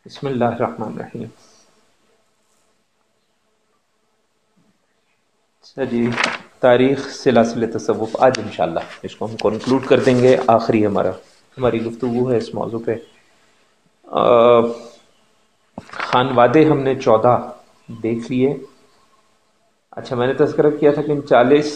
بسم اللہ الرحمن الرحیم۔ جی، تاریخ سلاسل تصوف آج انشاءاللہ اس کو ہم کنکلوڈ کر دیں گے، آخری ہماری گفتگو ہے اس موضوع پہ۔ خانوادے ہم نے 14 دیکھ لیے۔ اچھا، میں نے تذکرہ کیا تھا کہ ان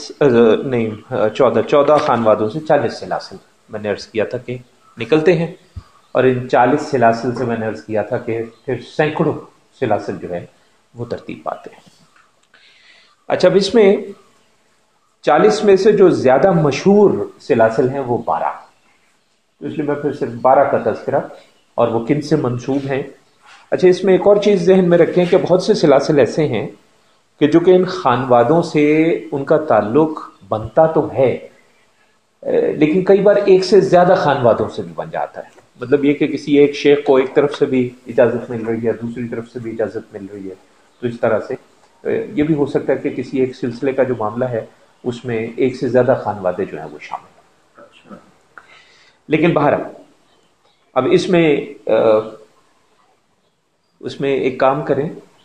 14 خانوادوں سے 40 سلاسل میں نے عرض کیا تھا کہ نکلتے ہیں، اور ان 40 سلاسل سے میں نے عرض کیا تھا کہ پھر سینکڑوں سلاسل جو ہے وہ ترتیب پاتے ہیں۔ اچھا، اب اس میں 40 میں سے جو زیادہ مشہور سلاسل ہیں وہ 12، تو اس لیے میں پھر صرف 12 کا تذکرہ، اور وہ کن سے منسوب ہیں۔ اچھا، اس میں ایک اور چیز ذہن میں رکھیں کہ بہت سے سلاسل ایسے ہیں کہ جو کہ ان خانوادوں سے ان کا تعلق بنتا تو ہے، لیکن کئی بار ایک سے زیادہ خانوادوں سے بھی بن جاتا ہے۔ مطلب یہ کہ کسی ایک شیخ کو ایک طرف سے بھی اجازت مل رہی ہے، دوسری طرف سے بھی اجازت مل رہی ہے، تو اس طرح سے یہ بھی ہو سکتا ہے کہ کسی ایک سلسلے کا جو معاملہ ہے اس میں ایک سے زیادہ خانوادے جو ہیں وہ شامل ہیں۔ لیکن بہرحال اب اس میں ایک کام کریں،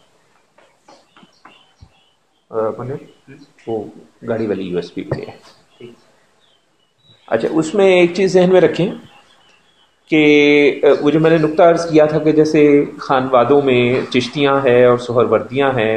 وہ گاڑی والی یو ایس پی پہ ہے۔ اچھا، اس میں ایک چیز ذہن میں رکھیں کہ وہ جو میں نے نقطہ عرض کیا تھا کہ جیسے خانوادوں میں چشتیاں ہیں اور سہروردیاں ہیں،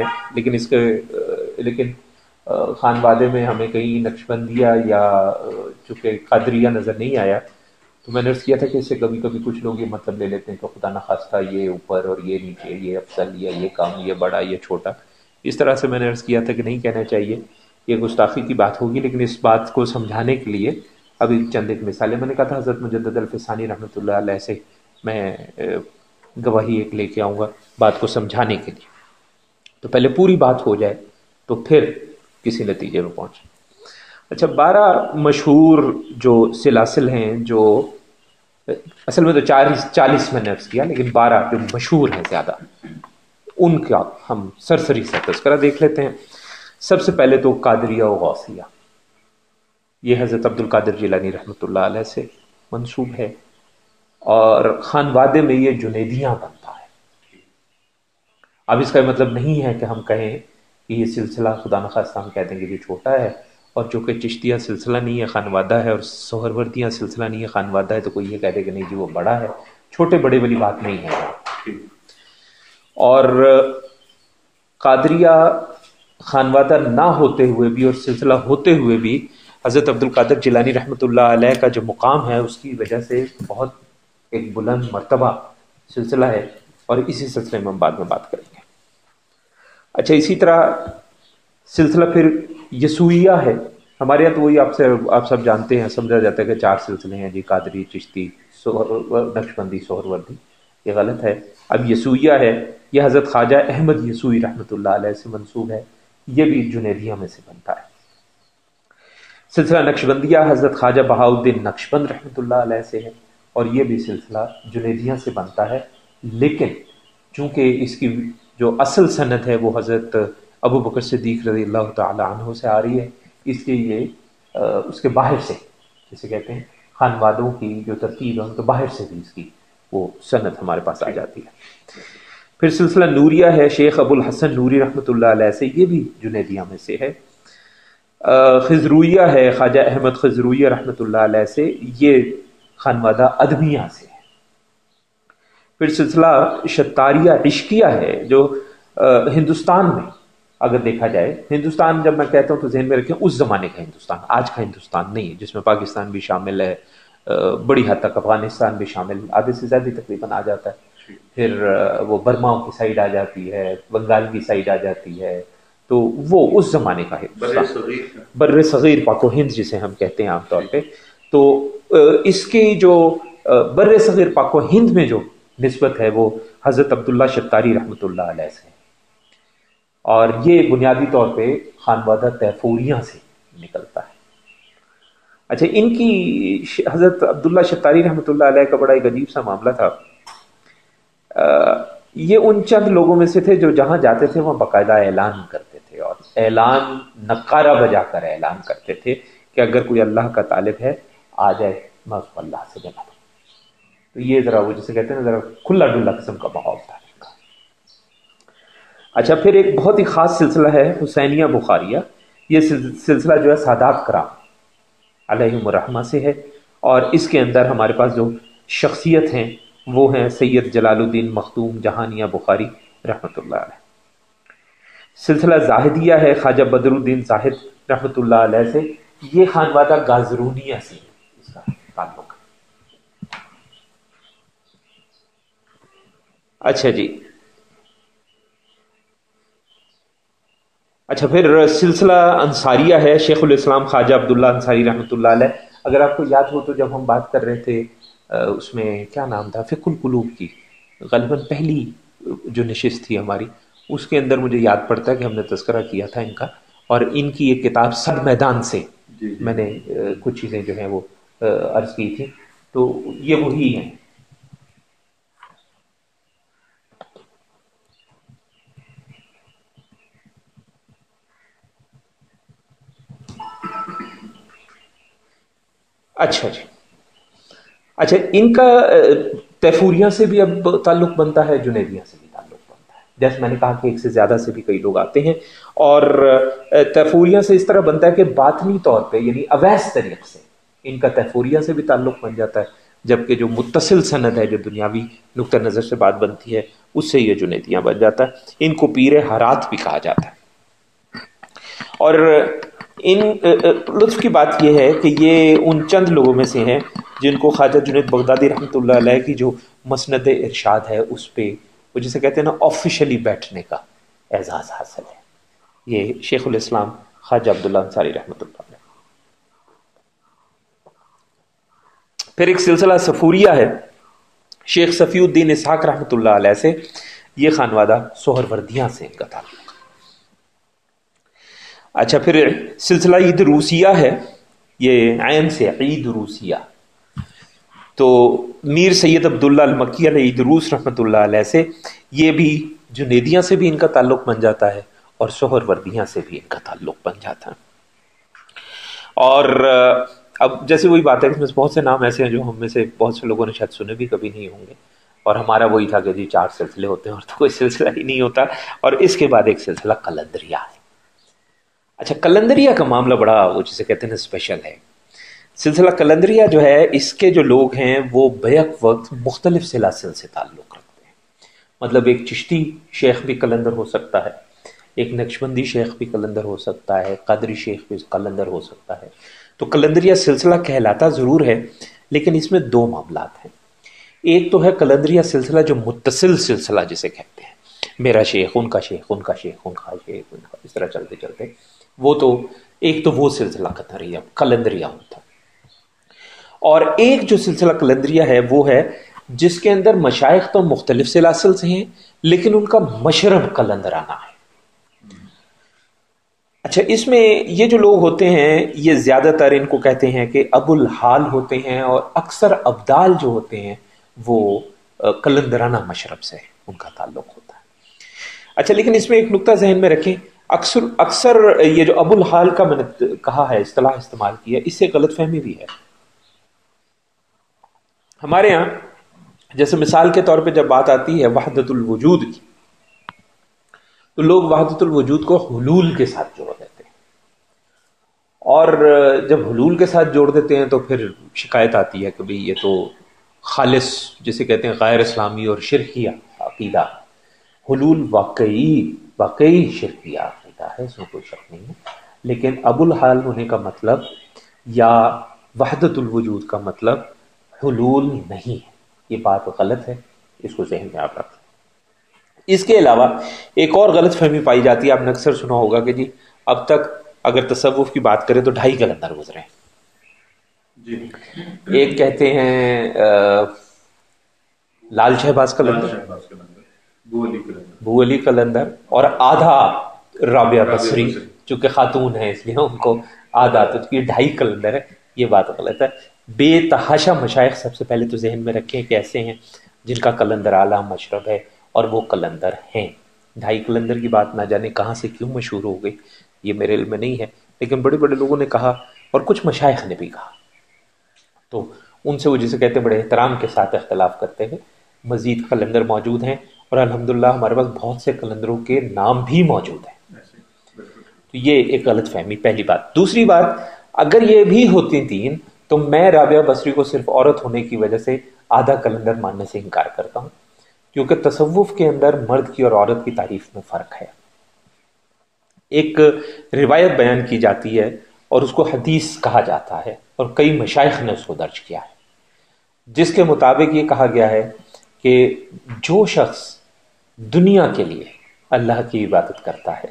لیکن خانوادے میں ہمیں کہیں نقشبندیہ یا چونکہ قادریہ نظر نہیں آیا، تو میں نے عرض کیا تھا کہ اس سے کبھی کبھی کچھ لوگ یہ مطلب لے لیتے ہیں کہ خدا نخواستہ یہ اوپر اور یہ نیچے، یہ افضل یا یہ کم، یہ بڑا یہ چھوٹا۔ اس طرح سے میں نے عرض کیا تھا کہ نہیں کہنا چاہیے، یہ گستاخی کی بات ہوگی۔ لیکن اس بات کو سمجھانے کے لیے ابھی چند ایک مثالیں میں نے کہا تھا حضرت مجدد الفسانی رحمۃ اللہ علیہ سے میں گواہی ایک لے کے آؤں گا بات کو سمجھانے کے لیے، تو پہلے پوری بات ہو جائے تو پھر کسی نتیجے میں پہنچے۔ اچھا، 12 مشہور جو سلاسل ہیں، جو اصل میں تو 40 میں نے عرض کیا، لیکن 12 جو مشہور ہیں زیادہ، ان کا ہم سرسری سے تذکرہ دیکھ لیتے ہیں۔ سب سے پہلے تو قادریہ و غوثیہ، یہ حضرت عبد القادر جیلانی رحمۃ اللہ علیہ سے منسوب ہے، اور خانوادے میں یہ جنیدیاں بنتا ہے۔ اب اس کا مطلب نہیں ہے کہ ہم کہیں کہ یہ سلسلہ خدا نخواستہ ہم کہہ دیں گے یہ چھوٹا ہے، اور چونکہ چشتیہ سلسلہ نہیں ہے خانوادہ ہے، اور سہروردیاں سلسلہ نہیں ہے خانوادہ ہے، تو کوئی یہ کہہ دے کہ نہیں جی وہ بڑا ہے۔ چھوٹے بڑے والی بات نہیں ہے۔ اور قادریہ خانوادہ نہ ہوتے ہوئے بھی اور سلسلہ ہوتے ہوئے بھی حضرت عبد القادر جیلانی رحمۃ اللہ علیہ کا جو مقام ہے اس کی وجہ سے بہت ایک بلند مرتبہ سلسلہ ہے، اور اسی سلسلے میں ہم بعد میں بات کریں گے۔ اچھا، اسی طرح سلسلہ پھر یسوعیہ ہے۔ ہمارے یہاں تو وہی آپ سب جانتے ہیں، سمجھا جاتا ہے کہ 4 سلسلے ہیں جی، قادری، چشتی، نقشبندی، سہروردی۔ یہ غلط ہے۔ اب یسوعیہ ہے، یہ حضرت خواجہ احمد یسوعی رحمۃ اللہ علیہ سے منسوب ہے، یہ بھی جنیدیہ میں سے بنتا ہے۔ سلسلہ نقشبندیہ حضرت خواجہ بہاؤالدین نقشبند رحمۃ اللہ علیہ سے ہے، اور یہ بھی سلسلہ جنیدیہ سے بنتا ہے، لیکن چونکہ اس کی جو اصل سند ہے وہ حضرت ابو بکر صدیق رضی اللہ تعالی عنہ سے آ رہی ہے، اس لیے یہ اس کے باہر سے، جسے کہتے ہیں خانوادوں کی جو ترتیب ہے ان کے باہر سے بھی اس کی وہ سند ہمارے پاس آ جاتی ہے۔ پھر سلسلہ نوریہ ہے شیخ ابو الحسن نوری رحمۃ اللہ علیہ سے، یہ بھی جنیدیہ میں سے ہے۔ خضرویہ ہے خواجہ احمد خضرویہ رحمۃ اللہ علیہ سے، یہ خانوادہ ادمیہ سے ہے۔ پھر سلسلہ شتاریہ عشقیہ ہے، جو ہندوستان میں اگر دیکھا جائے، ہندوستان جب میں کہتا ہوں تو ذہن میں رکھیں اس زمانے کا ہندوستان، آج کا ہندوستان نہیں، جس میں پاکستان بھی شامل ہے، بڑی حد تک افغانستان بھی شامل، آدھے سے زیادہ تقریباً آ جاتا ہے، پھر وہ برما کی سائڈ آ جاتی ہے، بنگال کی سائڈ آ جاتی ہے، تو وہ اس زمانے کا ہندوستان، بر صغیر پاک و ہند جسے ہم کہتے ہیں عام طور پہ۔ تو اس کی جو بر صغیر پاک و ہند میں جو نسبت ہے وہ حضرت عبداللہ شتاری رحمۃ اللہ علیہ سے ہے، اور یہ بنیادی طور پہ خانوادہ تیفوریاں سے نکلتا ہے۔ اچھا، ان کی حضرت عبداللہ شتاری رحمۃ اللہ علیہ کا بڑا ایک عجیب سا معاملہ تھا۔ یہ ان چند لوگوں میں سے تھے جو جہاں جاتے تھے وہاں باقاعدہ اعلان کرتے تھے، اور اعلان نقارہ بجا کر اعلان کرتے تھے کہ اگر کوئی اللہ کا طالب ہے آ جائے، میں اس کو اللہ سے ملا دوں۔ تو یہ ذرا وہ جسے کہتے ہیں نا ذرا کھلا ڈلا قسم کا ماحول تھا. اچھا پھر ایک بہت ہی خاص سلسلہ ہے حسینیہ بخاریہ. یہ سلسلہ جو ہے سادات کرام علیہم الرحمہ سے ہے، اور اس کے اندر ہمارے پاس جو شخصیت ہیں وہ ہیں سید جلال الدین مخدوم جہانیہ بخاری رحمۃ اللہ علیہ. سلسلہ زاہدیہ ہے خواجہ بدر الدین زاہد رحمۃ اللہ علیہ سے. یہ خانوادہ گازرونیہ سے اس کا تعلق. اچھا جی. اچھا پھر سلسلہ انصاریہ ہے شیخ الاسلام خواجہ عبداللہ انصاری رحمۃ اللہ علیہ. اگر آپ کو یاد ہو تو جب ہم بات کر رہے تھے اس میں کیا نام تھا، فقہ القلوب کی، غالباً پہلی جو نشست تھی ہماری، اس کے اندر مجھے یاد پڑتا ہے کہ ہم نے تذکرہ کیا تھا ان کا، اور ان کی ایک کتاب صد میدان سے میں نے کچھ چیزیں جو ہیں وہ عرض کی تھی. تو یہ وہی ہیں. اچھا جی. اچھا ان کا تیفوریہ سے بھی اب تعلق بنتا ہے، جنیدیہ سے بھی تعلق بنتا ہے. جیسے میں نے کہا کہ ایک سے زیادہ سے بھی کئی لوگ آتے ہیں، اور تیفوریہ سے اس طرح بنتا ہے کہ باطنی طور پہ یعنی اویس طریق سے ان کا تیفوریہ سے بھی تعلق بن جاتا ہے، جبکہ جو متصل سند ہے جو دنیاوی نقطہ نظر سے بات بنتی ہے اس سے یہ جنیدیاں بن جاتا ہے. ان کو پیر ہرات بھی کہا جاتا ہے. اور ان لطف کی بات یہ ہے کہ یہ ان چند لوگوں میں سے ہیں جن کو خواجہ جنید بغدادی رحمۃ اللہ علیہ کی جو مسند ارشاد ہے اس پہ وہ جسے کہتے ہیں نا آفیشلی بیٹھنے کا اعزاز حاصل ہے. یہ شیخ الاسلام خواجہ عبداللہ انصاری رحمۃ اللہ علیہ. پھر ایک سلسلہ صفوریہ ہے شیخ صفی الدین اسحاق رحمۃ اللہ علیہ سے. یہ خانوادہ سہروردیاں سے ان کا تعلق. اچھا پھر سلسلہ عید روسیہ ہے، یہ عین سے عید روسیہ. تو میر سید عبداللہ المکی علیہ عید روس رحمۃ اللہ علیہ سے، یہ بھی جنیدیاں سے بھی ان کا تعلق بن جاتا ہے اور سہروردیاں سے بھی ان کا تعلق بن جاتا ہے. اور اب جیسے وہی بات ہے کہ اس میں بہت سے نام ایسے ہیں جو ہم میں سے بہت سے لوگوں نے شاید سنے بھی کبھی نہیں ہوں گے، اور ہمارا وہی تھا کہ جی 4 سلسلے ہوتے ہیں اور تو کوئی سلسلہ ہی نہیں ہوتا. اور اس کے بعد ایک سلسلہ قلندریہ ہے. اچھا قلندریہ کا معاملہ بڑا وہ جسے کہتے ہیں نا اسپیشل ہے. سلسلہ قلندریہ جو ہے اس کے جو لوگ ہیں وہ بیک وقت مختلف سلاسل سے تعلق رکھتے ہیں. مطلب ایک چشتی شیخ بھی قلندر ہو سکتا ہے، ایک نقشبندی شیخ بھی قلندر ہو سکتا ہے، قادری شیخ بھی قلندر ہو سکتا ہے. تو قلندریہ سلسلہ کہلاتا ضرور ہے، لیکن اس میں 2 معاملات ہیں. ایک تو ہے قلندریہ سلسلہ جو متصل سلسلہ جسے کہتے ہیں، میرا شیخ ان کا شیخ ان کا شیخ ان کا شیخ ان کا، اس طرح چلتے چلتے وہ تو ایک تو وہ سلسلہ قلندریہ ہوتا ہے. اور ایک جو سلسلہ قلندریہ ہے وہ ہے جس کے اندر مشائخ تو مختلف سلاسل سے ہیں لیکن ان کا مشرب قلندرانہ ہے. اچھا اس میں یہ جو لوگ ہوتے ہیں یہ زیادہ تر ان کو کہتے ہیں کہ ابو الحال ہوتے ہیں، اور اکثر ابدال جو ہوتے ہیں وہ قلندرانہ مشرب سے ان کا تعلق ہوتا ہے. اچھا لیکن اس میں ایک نقطہ ذہن میں رکھیں، اکثر یہ جو ابو الحال کا میں نے کہا ہے اصطلاح استعمال کی ہے، اس سے غلط فہمی بھی ہے. ہمارے ہاں جیسے مثال کے طور پہ جب بات آتی ہے وحدت الوجود کی تو لوگ وحدت الوجود کو حلول کے ساتھ جوڑ دیتے ہیں، اور جب حلول کے ساتھ جوڑ دیتے ہیں تو پھر شکایت آتی ہے کہ بھئی یہ تو خالص جسے کہتے ہیں غیر اسلامی اور شرکیہ عقیدہ. حلول واقعی شرکیہ عقیدہ ہے، اس میں کوئی شک نہیں ہے، لیکن ابو الحال ہونے کا مطلب یا وحدت الوجود کا مطلب حلول نہیں ہے. یہ بات غلط ہے، اس کو ذہن میں آپ رکھیں. اس کے علاوہ ایک اور غلط فہمی پائی جاتی ہے، آپ نے اکثر سنا ہوگا کہ جی اب تک اگر تصوف کی بات کریں تو 2.5 قلندر گزرے ہیں. ایک کہتے ہیں لال شہباز قلندر، بو علی قلندر، اور آدھا رابعہ بصری، چونکہ خاتون ہے اس لیے ان کو آدھا، تو 2.5 قلندر ہے. یہ بات غلط ہے. بے تحاشا مشائخ سب سے پہلے تو ذہن میں رکھیں کہ ایسے ہیں جن کا قلندر اعلیٰ مشرب ہے اور وہ قلندر ہیں. 2.5 قلندر کی بات نہ جانے کہاں سے کیوں مشہور ہو گئی، یہ میرے علم میں نہیں ہے، لیکن بڑے بڑے لوگوں نے کہا اور کچھ مشائخ نے بھی کہا. تو ان سے وہ جسے کہتے ہیں بڑے احترام کے ساتھ اختلاف کرتے ہیں. مزید قلندر موجود ہیں اور الحمدللہ ہمارے پاس بہت سے قلندروں کے نام بھی موجود ہیں. تو یہ ایک غلط فہمی پہلی بات. دوسری بات، اگر یہ بھی ہوتی تین تو میں رابعہ بصری کو صرف عورت ہونے کی وجہ سے آدھا قلندر ماننے سے انکار کرتا ہوں، کیونکہ تصوف کے اندر مرد کی اور عورت کی تعریف میں فرق ہے. ایک روایت بیان کی جاتی ہے اور اس کو حدیث کہا جاتا ہے، اور کئی مشائخ نے اس کو درج کیا ہے، جس کے مطابق یہ کہا گیا ہے کہ جو شخص دنیا کے لیے اللہ کی عبادت کرتا ہے،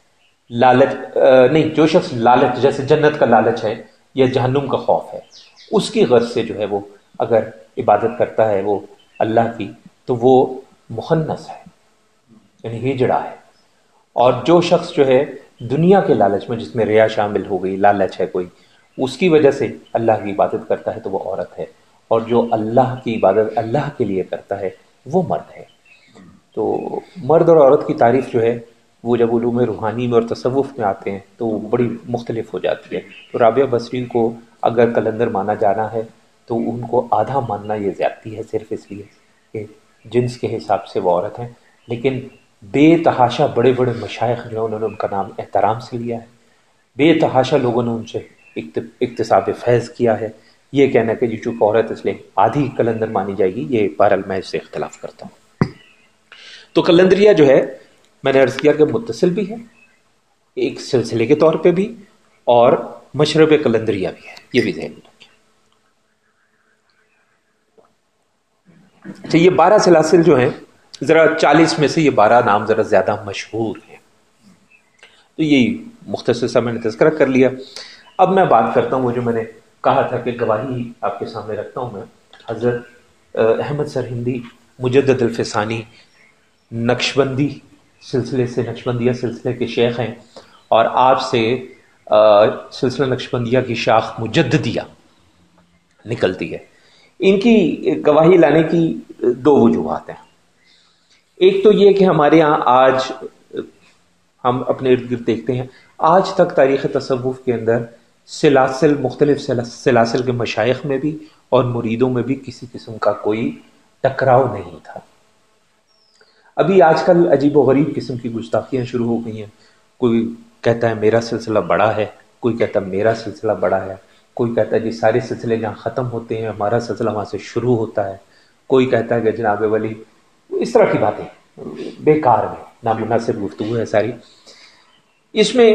جو شخص لالچ، جیسے جنت کا لالچ ہے یا جہنم کا خوف ہے، اس کی غرض سے جو ہے وہ اگر عبادت کرتا ہے وہ اللہ کی، تو وہ مخنث ہے، یعنی ہجڑا ہے. اور جو شخص جو ہے دنیا کے لالچ میں، جس میں ریا شامل ہو گئی، لالچ ہے کوئی، اس کی وجہ سے اللہ کی عبادت کرتا ہے تو وہ عورت ہے. اور جو اللہ کی عبادت اللہ کے لیے کرتا ہے وہ مرد ہے. تو مرد اور عورت کی تعریف جو ہے وہ جب علوم روحانی میں اور تصوف میں آتے ہیں تو وہ بڑی مختلف ہو جاتی ہے. تو رابعہ بصری کو اگر قلندر مانا جانا ہے تو ان کو آدھا ماننا یہ زیادتی ہے، صرف اس لیے کہ جنس کے حساب سے وہ عورت ہیں. لیکن بے تحاشا بڑے بڑے مشائخ جو ہیں انہوں نے ان کا نام احترام سے لیا ہے، بے تحاشا لوگوں نے ان سے اکتساب فیض کیا ہے. یہ کہنا کہ یہ چونکہ عورت اس لیے آدھی قلندر مانی جائے گی، یہ بہرحال میں اس سے اختلاف کرتا ہوں. تو قلندریہ جو ہے میں نے عرض کیا کہ متصل بھی ہے ایک سلسلے کے طور پہ بھی، اور مشرب قلندریہ بھی ہے، یہ بھی ذہن میں رکھیں. اچھا، یہ 12 سلاسل جو ہیں، ذرا 40 میں سے یہ 12 نام ذرا زیادہ مشہور ہیں، تو یہی مختصر سا میں نے تذکرہ کر لیا. اب میں بات کرتا ہوں وہ جو میں نے کہا تھا کہ گواہی آپ کے سامنے رکھتا ہوں میں. حضرت احمد سرہندی مجدد الفسانی نقشبندی سلسلے سے، نقشبندیہ سلسلے کے شیخ ہیں، اور آپ سے سلسلہ نقشبندیہ کی شاخ مجددیہ نکلتی ہے. ان کی گواہی لانے کی 2 وجوہات ہیں. ایک تو یہ کہ ہمارے ہاں آج ہم اپنے ارد گرد دیکھتے ہیں، آج تک تاریخ تصوف کے اندر سلاسل، مختلف سلاسل کے مشائخ میں بھی اور مریدوں میں بھی کسی قسم کا کوئی ٹکراؤ نہیں تھا. ابھی آج کل عجیب و غریب قسم کی گستاخیاں شروع ہو گئی ہیں. کوئی کہتا ہے میرا سلسلہ بڑا ہے، کوئی کہتا ہے میرا سلسلہ بڑا ہے، کوئی کہتا ہے جی سارے سلسلے جہاں ختم ہوتے ہیں ہمارا سلسلہ وہاں سے شروع ہوتا ہے، کوئی کہتا ہے کہ جناب ولی، اس طرح کی باتیں بیکار میں نامناسب گفتگو ہے ساری. اس میں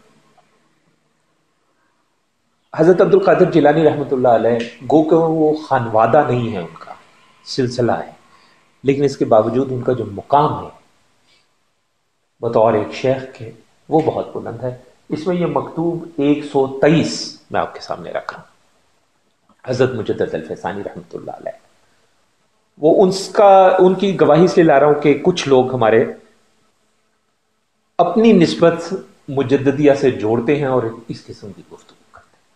حضرت عبد القادر جیلانی رحمۃ اللہ علیہ گو کہ وہ خانوادہ نہیں ہے، ان کا سلسلہ ہے، لیکن اس کے باوجود ان کا جو مقام ہے بطور ایک شیخ کے وہ بہت بلند ہے. اس میں یہ مکتوب 123 میں آپ کے سامنے رکھ رہا ہوں. حضرت مجدد الفسانی رحمۃ اللہ علیہ، وہ ان کی گواہی سے لا رہا ہوں کہ کچھ لوگ ہمارے اپنی نسبت مجددیہ سے جوڑتے ہیں اور اس قسم کی گفتگو کرتے ہیں.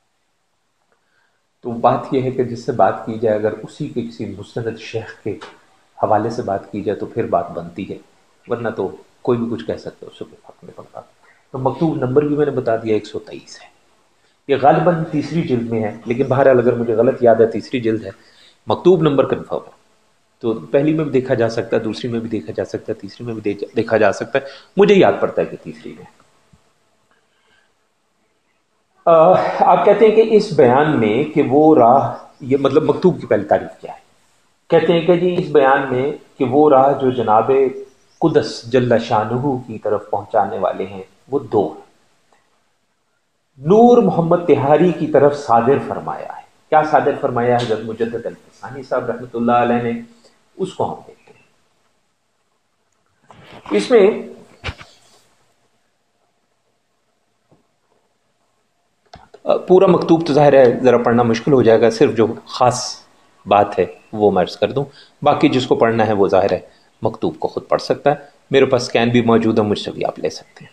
تو بات یہ ہے کہ جس سے بات کی جائے اگر اسی کے کسی مستند شیخ کے حوالے سے بات کی جائے تو پھر بات بنتی ہے، ورنہ تو کوئی بھی کچھ کہہ سکتا ہے، اس سے کوئی فرق نہیں پڑتا. تو مکتوب نمبر بھی میں نے بتا دیا 123 ہے. یہ غالباً تیسری جلد میں ہے، لیکن بہرحال اگر مجھے غلط یاد ہے تیسری جلد ہے. مکتوب نمبر کنفرم ہے، تو پہلی میں بھی دیکھا جا سکتا ہے، دوسری میں بھی دیکھا جا سکتا ہے، تیسری میں بھی دیکھا جا سکتا ہے. مجھے یاد پڑتا ہے کہ تیسری میں. آپ کہتے ہیں کہ اس بیان میں کہ وہ راہ، یہ مطلب مکتوب کی پہلی تعریف کیا ہے، کہتے ہیں کہ جی اس بیان میں کہ وہ راہ جو جناب قدس جل شانہ کی طرف پہنچانے والے ہیں وہ 2 ہیں. نور محمد طحاری کی طرف صادر فرمایا ہے. کیا صادر فرمایا ہے حضرت مجدد الفسانی صاحب رحمۃ اللہ علیہ نے، اس کو ہم دیکھتے ہیں. اس میں پورا مکتوب تو ظاہر ہے ذرا پڑھنا مشکل ہو جائے گا، صرف جو خاص بات ہے وہ میں عرض کر دوں، باقی جس کو پڑھنا ہے وہ ظاہر ہے مکتوب کو خود پڑھ سکتا ہے. میرے پاس اسکین بھی موجود ہے، مجھ سے بھی آپ لے سکتے ہیں.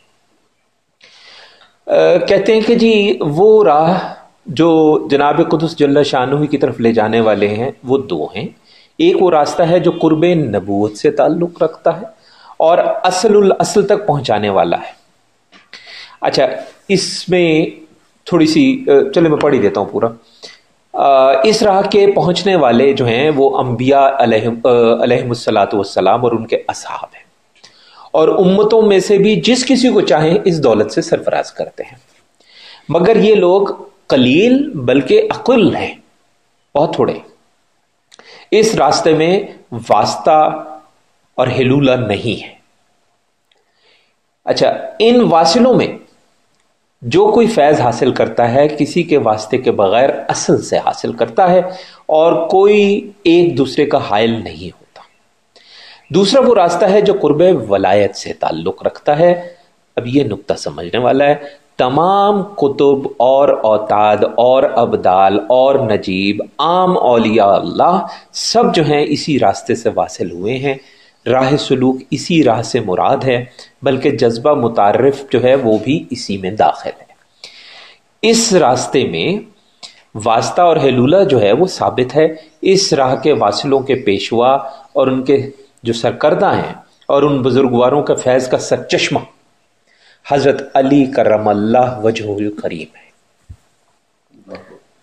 کہتے ہیں کہ جی وہ راہ جو جناب قدس جل شانہ کی طرف لے جانے والے ہیں وہ 2 ہیں. ایک وہ راستہ ہے جو قرب نبوت سے تعلق رکھتا ہے اور اصل تک پہنچانے والا ہے. اچھا، اس میں تھوڑی سی چلے میں پڑھ ہی دیتا ہوں پورا. اس راہ کے پہنچنے والے جو ہیں وہ انبیاء علیہم الصلاۃ والسلام اور ان کے اصحاب ہیں، اور امتوں میں سے بھی جس کسی کو چاہیں اس دولت سے سرفراز کرتے ہیں، مگر یہ لوگ قلیل بلکہ اقل ہیں، بہت تھوڑے، اس راستے میں واسطہ اور حلولہ نہیں ہے۔ اچھا، ان واصلوں میں جو کوئی فیض حاصل کرتا ہے کسی کے واسطے کے بغیر اصل سے حاصل کرتا ہے، اور کوئی ایک دوسرے کا حائل نہیں ہوتا۔ دوسرا وہ راستہ ہے جو قرب ولایت سے تعلق رکھتا ہے۔ اب یہ نقطہ سمجھنے والا ہے، تمام کتب اور اوتاد اور ابدال اور نجیب عام اولیاء اللہ سب جو ہیں اسی راستے سے واصل ہوئے ہیں، راہ سلوک اسی راہ سے مراد ہے، بلکہ جذبہ متعارف جو ہے وہ بھی اسی میں داخل ہے۔ اس راستے میں واسطہ اور حلولہ جو ہے وہ ثابت ہے۔ اس راہ کے واصلوں کے پیشوا اور ان کے جو سرکردہ ہیں اور ان بزرگواروں کا فیض کا سرچشمہ حضرت علی کرم اللہ وجہہ الکریم ہے۔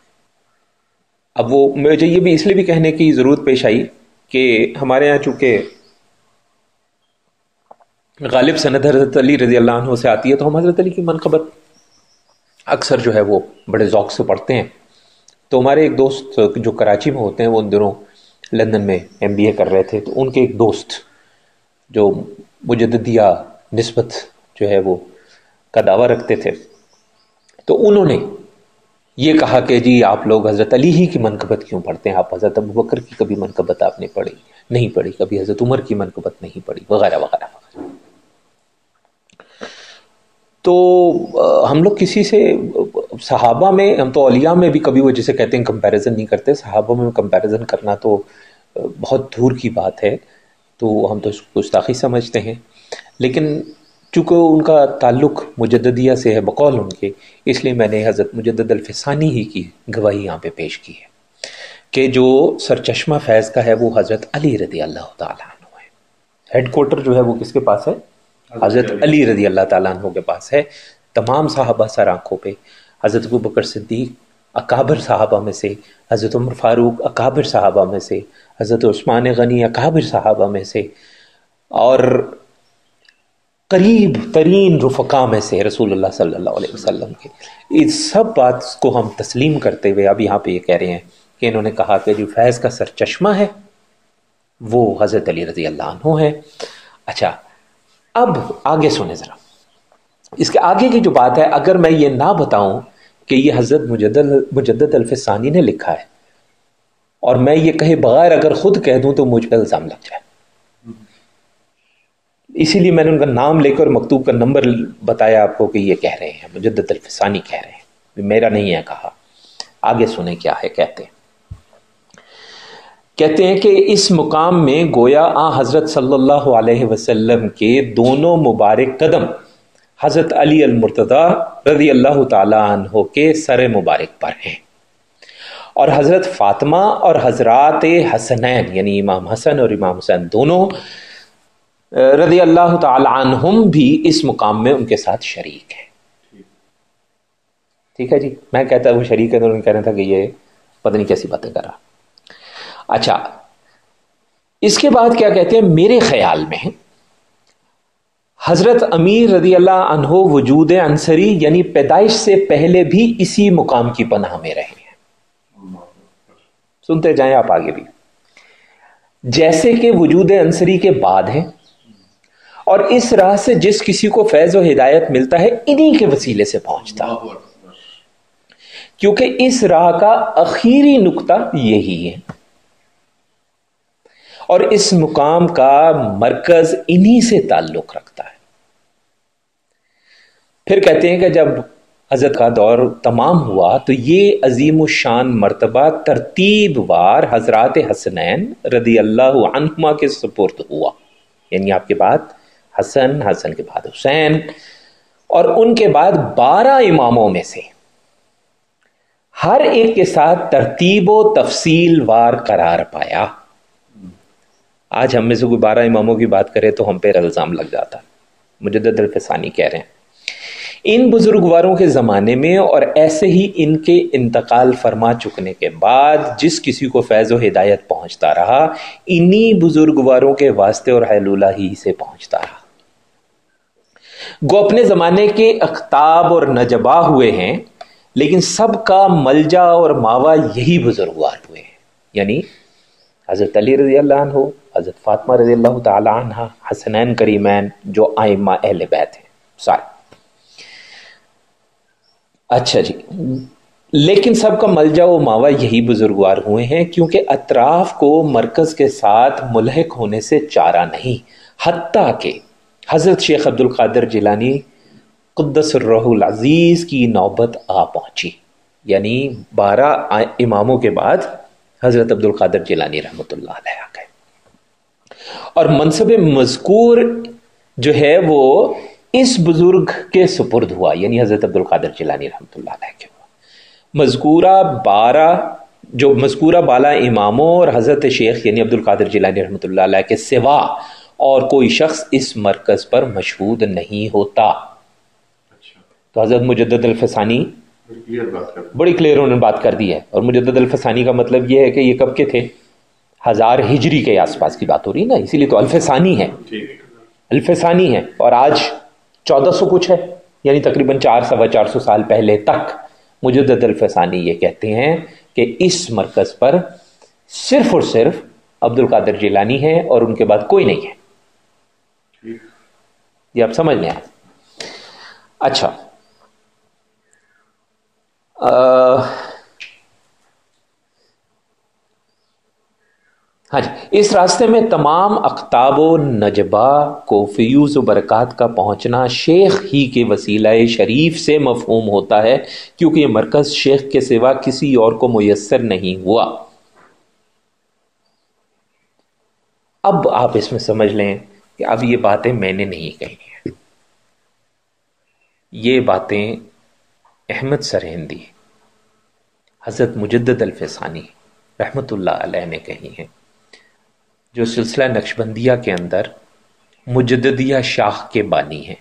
اب وہ مجھے یہ بھی اس لیے بھی کہنے کی ضرورت پیش آئی کہ ہمارے ہاں چونکہ غالب سند حضرت علی رضی اللہ عنہ سے آتی ہے، تو ہم حضرت علی کی منقبت اکثر جو ہے وہ بڑے ذوق سے پڑھتے ہیں۔ تو ہمارے ایک دوست جو کراچی میں ہوتے ہیں، وہ ان دنوں لندن میں MBA کر رہے تھے، تو ان کے ایک دوست جو مجددیہ نسبت جو ہے وہ کا دعویٰ رکھتے تھے، تو انہوں نے یہ کہا کہ جی آپ لوگ حضرت علی ہی کی منقبت کیوں پڑھتے ہیں، آپ حضرت ابو بکر کی کبھی منقبت آپ نے نہیں پڑھی، کبھی حضرت عمر کی منقبت نہیں پڑھی، وغیرہ وغیرہ وغیرہ۔ تو ہم لوگ کسی سے صحابہ میں، ہم تو اولیاء میں بھی کبھی وہ جسے کہتے ہیں کمپیریزن نہیں کرتے، صحابہ میں کمپیریزن کرنا تو بہت دور کی بات ہے، تو ہم تو اس کو گستاخی سمجھتے ہیں۔ لیکن چونکہ ان کا تعلق مجددیہ سے ہے بقول ان کے، اس لیے میں نے حضرت مجدد الفسانی ہی کی گواہی یہاں پہ پیش کی ہے کہ جو سرچشمہ فیض کا ہے وہ حضرت علی رضی اللہ تعالیٰ عنہ ہے۔ ہیڈ کوارٹر جو ہے وہ کس کے پاس ہے؟ حضرت علی رضی اللہ تعالیٰ عنہ کے پاس ہے۔ تمام صحابہ سر آنکھوں پہ، حضرت ابو بکر صدیق اکابر صحابہ میں سے، حضرت عمر فاروق اکابر صحابہ میں سے، حضرت عثمان غنی اکابر صحابہ میں سے، اور قریب ترین رفقا میں سے رسول اللہ صلی اللہ علیہ وسلم کے۔ اس سب بات کو ہم تسلیم کرتے ہوئے اب یہاں پہ یہ کہہ رہے ہیں کہ انہوں نے کہا کہ جو فیض کا سرچشمہ ہے وہ حضرت علی رضی اللہ عنہ ہے۔ اچھا، اب آگے سنیں ذرا، اس کے آگے کی جو بات ہے، اگر میں یہ نہ بتاؤں کہ یہ حضرت مجدد الفسانی نے لکھا ہے، اور میں یہ کہے بغیر اگر خود کہہ دوں تو مجھ پہ الزام لگ جائے، اسی لیے میں نے ان کا نام لے کر مکتوب کا نمبر بتایا آپ کو کہ یہ کہہ رہے ہیں مجدد الفسانی کہہ رہے ہیں، میرا نہیں ہے کہا۔ آگے سنیں کیا ہے، کہتے ہیں کہ اس مقام میں گویا حضرت صلی اللہ علیہ وسلم کے دونوں مبارک قدم حضرت علی المرتضی رضی اللہ تعالی عنہ کے سر مبارک پر ہیں، اور حضرت فاطمہ اور حضرات حسنین یعنی امام حسن اور امام حسین دونوں رضی اللہ تعالی عنہم بھی اس مقام میں ان کے ساتھ شریک ہیں۔ ٹھیک ہے جی، میں کہتا وہ شریک ہے تو انہوں نے کہنا تھا کہ یہ پتہ نہیں کیسی باتیں کر رہا۔ اچھا، اس کے بعد کیا کہتے ہیں، میرے خیال میں حضرت امیر رضی اللہ عنہ وجود عنصری یعنی پیدائش سے پہلے بھی اسی مقام کی پناہ میں رہے ہیں۔ سنتے جائیں آپ آگے بھی، جیسے کہ وجود عنصری کے بعد ہیں، اور اس راہ سے جس کسی کو فیض و ہدایت ملتا ہے انہی کے وسیلے سے پہنچتا، کیونکہ اس راہ کا آخری نقطہ یہی ہے، اور اس مقام کا مرکز انہی سے تعلق رکھتا ہے۔ پھر کہتے ہیں کہ جب حضرت کا دور تمام ہوا تو یہ عظیم الشان مرتبہ ترتیب وار حضرات حسنین رضی اللہ عنہما کے سپرد ہوا، یعنی آپ کے بعد حسن، حسن کے بعد حسین، اور ان کے بعد 12 اماموں میں سے ہر ایک کے ساتھ ترتیب و تفصیل وار قرار پایا۔ آج ہم میں سے کوئی 12 اماموں کی بات کرے تو ہم پہ الزام لگ جاتا، مجدد الفسانی کہہ رہے ہیں ان بزرگواروں کے زمانے میں اور ایسے ہی ان کے انتقال فرما چکنے کے بعد جس کسی کو فیض و ہدایت پہنچتا رہا انہی بزرگواروں کے واسطے اور حلولہ ہی سے پہنچتا رہا. گو اپنے زمانے کے اقطاب اور نجبا ہوئے ہیں لیکن سب کا ملجا اور ماوا یہی بزرگوار ہوئے ہیں، یعنی حضرت علی رضی اللہ عنہ، حضرت فاطمہ رضی اللہ تعالی عنہ، حسنین کریمین جو ائمہ اہل بیت ہیں سارے. اچھا جی، لیکن سب کا ملجا و ماوا یہی بزرگوار ہوئے ہیں کیونکہ اطراف کو مرکز کے ساتھ ملحق ہونے سے چارہ نہیں، حتیٰ کہ حضرت شیخ عبد القادر جیلانی قدس الروح العزیز کی نوبت آ پہنچی، یعنی 12 اماموں کے بعد حضرت عبد القادر جیلانی رحمۃ اللہ علیہ آ گئے، اور منصب مذکور جو ہے وہ اس بزرگ کے سپرد ہوا، یعنی حضرت عبد القادر جیلانی رحمۃ اللہ علیہ کے ہوا. مذکورہ بالا اماموں اور حضرت شیخ یعنی عبد القادر جیلانی رحمۃ اللہ علیہ کے سوا اور کوئی شخص اس مرکز پر مشہود نہیں ہوتا. تو حضرت مجدد الفسانی بڑی کلیئر انہوں نے بات کر دی ہے، اور مجدد الفسانی کا مطلب یہ ہے کہ یہ کب کے تھے؟ 1000 ہجری کے آس پاس کی بات ہو رہی نا، اسی لیے تو الفسانی ہے، الفسانی ہے. اور آج 1400 کچھ ہے، یعنی تقریباً 400 سال پہلے تک مجدد الفسانی یہ کہتے ہیں کہ اس مرکز پر صرف اور صرف عبد القادر جیلانی ہے اور ان کے بعد کوئی نہیں ہے. یہ آپ سمجھ لیں. اچھا، ہاں جی، اس راستے میں تمام اقطاب و نجبا کو فیوز و برکات کا پہنچنا شیخ ہی کے وسیلہ شریف سے مفہوم ہوتا ہے، کیونکہ یہ مرکز شیخ کے سوا کسی اور کو میسر نہیں ہوا. اب آپ اس میں سمجھ لیں کہ اب یہ باتیں میں نے نہیں کہی ہیں، یہ باتیں احمد سرہندی حضرت مجدد الفسانی رحمۃ اللہ علیہ نے کہی ہیں، جو سلسلہ نقشبندیہ کے اندر مجددیہ شاخ کے بانی ہیں.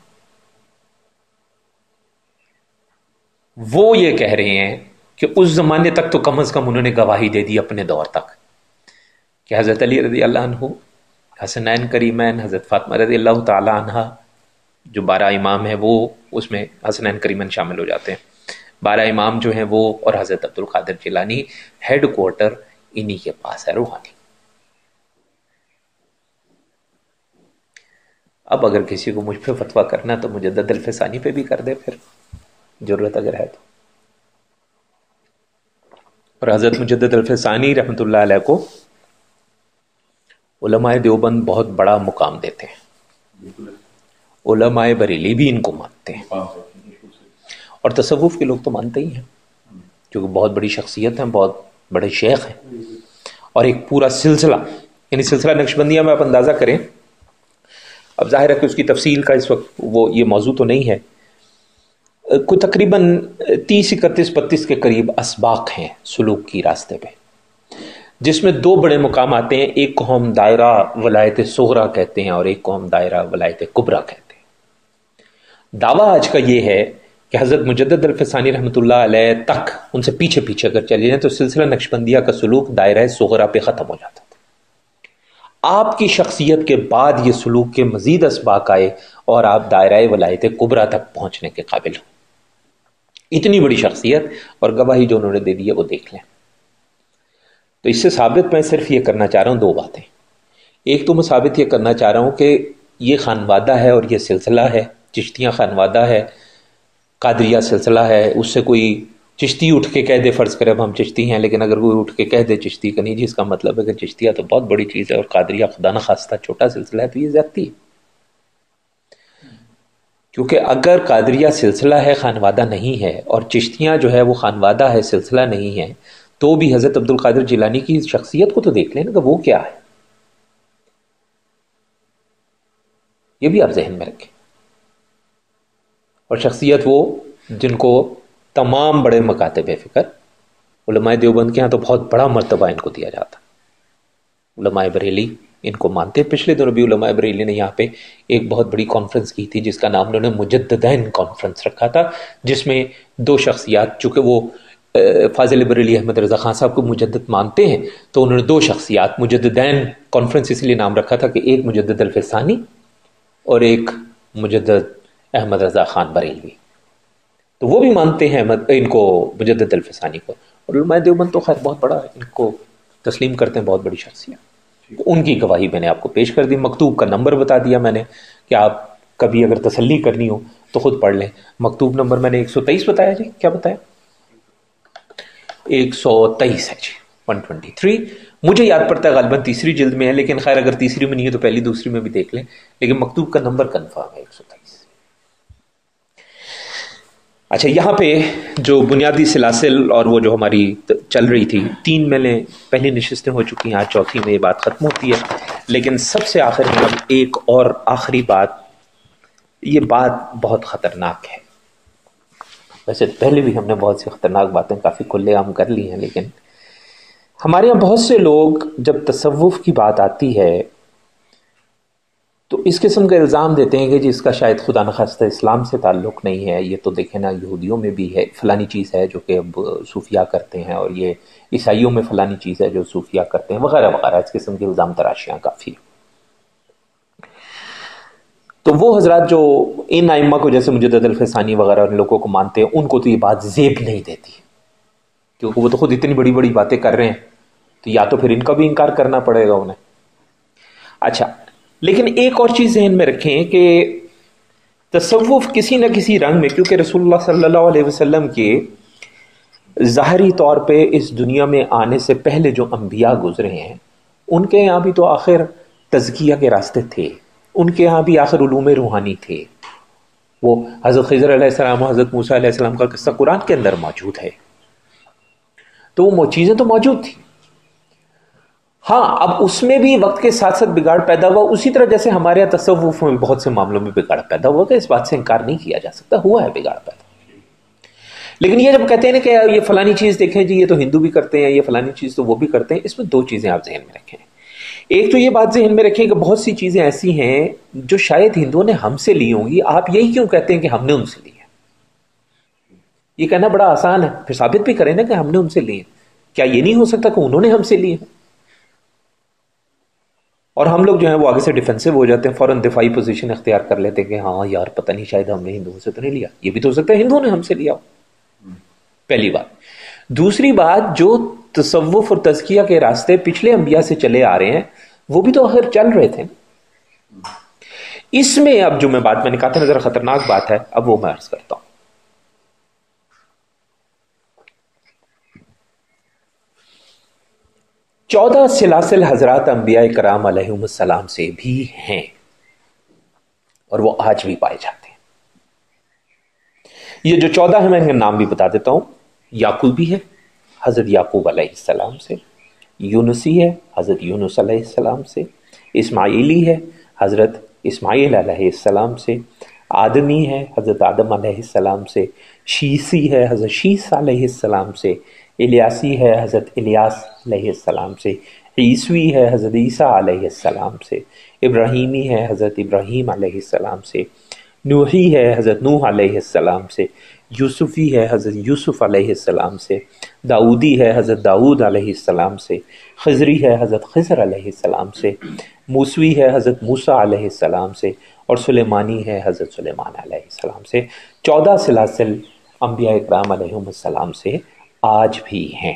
وہ یہ کہہ رہے ہیں کہ اس زمانے تک تو کم از کم انہوں نے گواہی دے دی اپنے دور تک کہ حضرت علی رضی اللہ عنہ، حسنین کریمین، حضرت فاطمہ رضی اللہ تعالی عنہ، جو 12 امام ہیں وہ اس میں حسنین کریمین شامل ہو جاتے ہیں. 12 امام جو ہیں وہ اور حضرت عبد القادر جیلانی ہیڈ کوارٹر انہی کے پاس ہے روحانی. اب اگر کسی کو مجھ پہ فتویٰ کرنا تو مجدد الفسانی پہ بھی کر دے پھر، ضرورت اگر ہے تو. اور حضرت مجدد الفسانی رحمۃ اللہ علیہ کو علماء دیوبند بہت بڑا مقام دیتے ہیں، علماء بریلی بھی ان کو مانتے ہیں، اور تصوف کے لوگ تو مانتے ہی ہیں کیونکہ بہت بڑی شخصیت ہیں، بہت بڑے شیخ ہیں. اور ایک پورا سلسلہ، یعنی سلسلہ نقشبندیہ میں آپ اندازہ کریں، اب ظاہر ہے کہ اس کی تفصیل کا اس وقت وہ یہ موضوع تو نہیں ہے، کوئی تقریباً 30 31 32 کے قریب اسباق ہیں سلوک کی راستے پہ، جس میں 2 بڑے مقام آتے ہیں. ایک کو ہم دائرہ ولایت صغریٰ کہتے ہیں اور ایک کو ہم دائرہ ولایت کبریٰ کہتے ہیں. دعویٰ آج کا یہ ہے کہ حضرت مجدد الفسانی رحمۃ اللہ علیہ تک ان سے پیچھے پیچھے اگر چلے جائیں تو سلسلہ نقشبندیہ کا سلوک دائرہ صغریٰ پہ ختم ہو جاتا تھا. آپ کی شخصیت کے بعد یہ سلوک کے مزید اسباق آئے اور آپ دائرہ ولایت کبریٰ تک پہنچنے کے قابل ہوں. اتنی بڑی شخصیت، اور گواہی جو انہوں نے دے دی ہے وہ دیکھ لیں. تو اس سے ثابت میں صرف یہ کرنا چاہ رہا ہوں 2 باتیں. ایک تو میں ثابت یہ کرنا چاہ رہا ہوں کہ یہ خانوادہ ہے اور یہ سلسلہ ہے، چشتیاں خانوادہ ہے، قادریہ سلسلہ ہے. اس سے کوئی چشتی اٹھ کے کہہ دے، فرض کرے اب ہم چشتی ہیں، لیکن اگر کوئی اٹھ کے کہہ دے چشتی کا نہیں جی، اس کا مطلب ہے کہ چشتیہ تو بہت بڑی چیز ہے اور قادریہ خدا نہ خواستہ چھوٹا سلسلہ ہے، تو یہ زیادتی ہے. کیونکہ اگر قادریہ سلسلہ ہے خانوادہ نہیں ہے، اور چشتیاں جو ہے وہ خانوادہ ہے سلسلہ نہیں ہے، تو بھی حضرت عبد القادر جیلانی کی شخصیت کو تو دیکھ لیں نا کہ وہ کیا ہے. یہ بھی آپ ذہن میں رکھیں. اور شخصیت وہ جن کو تمام بڑے مکاتب فکر، علماء دیوبند کے ہاں تو بہت بڑا مرتبہ ان کو دیا جاتا، علماء بریلی ان کو مانتے ہیں. پچھلے دنوں بھی علماء بریلی نے یہاں پہ ایک بہت بڑی کانفرنس کی تھی جس کا نام انہوں نے مجددین کانفرنس رکھا تھا، جس میں دو شخصیات، چونکہ وہ فاضل بریلی احمد رضا خان صاحب کو مجدد مانتے ہیں تو انہوں نے دو شخصیات، مجددین کانفرنس اس لیے نام رکھا تھا کہ ایک مجدد الفسانی اور ایک مجدد احمد رضا خان بریلوی. تو وہ بھی مانتے ہیں ان کو مجدد الفسانی کو، اور علماء دیوبند تو خیر بہت بڑا ان کو تسلیم کرتے ہیں، بہت بڑی شخصیت. تو ان کی گواہی میں نے آپ کو پیش کر دی. مکتوب کا نمبر بتا دیا میں نے کہ آپ کبھی اگر تسلی کرنی ہو تو خود پڑھ لیں. مکتوب نمبر میں نے 123 بتایا جی، کیا بتایا؟ 123 ہے جی، 123. مجھے یاد پڑتا ہے غالباً تیسری جلد میں ہے، لیکن خیر اگر تیسری میں نہیں ہے تو پہلی دوسری میں بھی دیکھ لیں، لیکن مکتوب کا نمبر کنفرم ہے 123. اچھا، یہاں پہ جو بنیادی سلاسل اور وہ جو ہماری چل رہی تھی، 3 میں نے پہلی نشستیں ہو چکی ہیں، آج چوتھی میں یہ بات ختم ہوتی ہے. لیکن سب سے آخر میں اب ایک اور آخری بات، یہ بات بہت خطرناک ہے. ویسے پہلے بھی ہم نے بہت سی خطرناک باتیں کافی کھلے عام کر لی ہیں، لیکن ہمارے یہاں بہت سے لوگ جب تصوف کی بات آتی ہے تو اس قسم کا الزام دیتے ہیں کہ جس کا شاید خدا نخواستہ اسلام سے تعلق نہیں ہے. یہ تو دیکھیں نا، یہودیوں میں بھی ہے فلانی چیز ہے جو کہ اب صوفیہ کرتے ہیں، اور یہ عیسائیوں میں فلانی چیز ہے جو صوفیہ کرتے ہیں، وغیرہ وغیرہ. اس قسم کے الزام تراشیاں کافی ہیں. تو وہ حضرات جو ان ائمہ کو جیسے مجدد الفسانی وغیرہ ان لوگوں کو مانتے ہیں، ان کو تو یہ بات زیب نہیں دیتی، کیونکہ وہ تو خود اتنی بڑی بڑی باتیں کر رہے ہیں، تو یا تو پھر ان کا بھی انکار کرنا پڑے گا انہیں. اچھا، لیکن ایک اور چیز ذہن میں رکھیں کہ تصوف کسی نہ کسی رنگ میں، کیونکہ رسول اللہ صلی اللہ علیہ وسلم کے ظاہری طور پہ اس دنیا میں آنے سے پہلے جو انبیاء گزرے ہیں، ان کے یہاں بھی تو آخر تزکیہ کے راستے تھے، ان کے یہاں بھی آخر علوم روحانی تھے. وہ حضرت خضر علیہ السلام و حضرت موسیٰ علیہ السلام کا قصہ قرآن کے اندر موجود ہے، تو وہ چیزیں تو موجود تھیں. ہاں، اب اس میں بھی وقت کے ساتھ ساتھ بگاڑ پیدا ہوا، اسی طرح جیسے ہمارے یہاں تصوف میں بہت سے معاملوں میں بگاڑ پیدا ہوا، کہ اس بات سے انکار نہیں کیا جا سکتا، ہوا ہے بگاڑ پیدا. لیکن یہ جب کہتے ہیں کہ یہ فلانی چیز دیکھیں جی، یہ تو ہندو بھی کرتے ہیں، یہ فلانی چیز تو وہ بھی کرتے ہیں، اس میں دو چیزیں آپ ذہن میں رکھیں. ایک تو یہ بات ذہن میں رکھیں کہ بہت سی چیزیں ایسی ہیں جو شاید ہندوؤں نے ہم سے لی ہوں گی، آپ یہی کیوں کہتے ہیں کہ ہم نے ان سے لی ہے؟ یہ کہنا بڑا آسان ہے، پھر ثابت بھی کریں نا کہ ہم نے ان سے لی ہے. کیا یہ نہیں ہو سکتا کہ انہوں نے ہم سے لی ہے؟ اور ہم لوگ جو ہیں وہ آگے سے ڈیفینسو ہو جاتے ہیں، فوراً دفاعی پوزیشن اختیار کر لیتے ہیں کہ ہاں یار پتہ نہیں شاید ہم نے ہندوؤں سے تو نہیں لیا، یہ بھی تو ہو سکتا ہے ہندوؤں نے ہم سے لیا ہو. پہلی بات. دوسری بات، جو تصوف اور تزکیہ کے راستے پچھلے انبیاء سے چلے آ رہے ہیں وہ بھی تو آخر چل رہے تھے. اس میں اب جو بات میں نے کہا تھا ذرا خطرناک بات ہے، اب وہ میں عرض کرتا ہوں. چودہ سلاسل حضرات انبیاء کرام علیہم السلام سے بھی ہیں، اور وہ آج بھی پائے جاتے ہیں. یہ جو 14 ہیں میں ان کا نام بھی بتا دیتا ہوں. یعقوبی ہے حضرت یعقوب علیہ السلام سے، یونسی ہے حضرت یونس علیہ السلام سے، اسماعیلی ہے حضرت اسماعیل علیہ السلام سے، آدمی ہے حضرت آدم علیہ السلام سے، شیسی ہے حضرت شیس علیہ السلام سے، الیاسی ہے حضرت الیاس علیہ السلام سے، عیسوی ہے حضرت عیسیٰ علیہ السلام سے، ابراہیمی ہے حضرت ابراہیم علیہ السلام سے، نوحی ہے حضرت نوح علیہ السلام سے، یوسفی ہے حضرت یوسف علیہ السلام سے، داؤدی ہے حضرت داؤد علیہ السلام سے، خضری ہے حضرت خضر علیہ السلام سے، موسوی ہے حضرت موسیٰ علیہ السلام سے، اور سلیمانی ہے حضرت سلیمان علیہ السلام سے. 14 سلاسل انبیاء اکرام علیہم السلام سے آج بھی ہیں.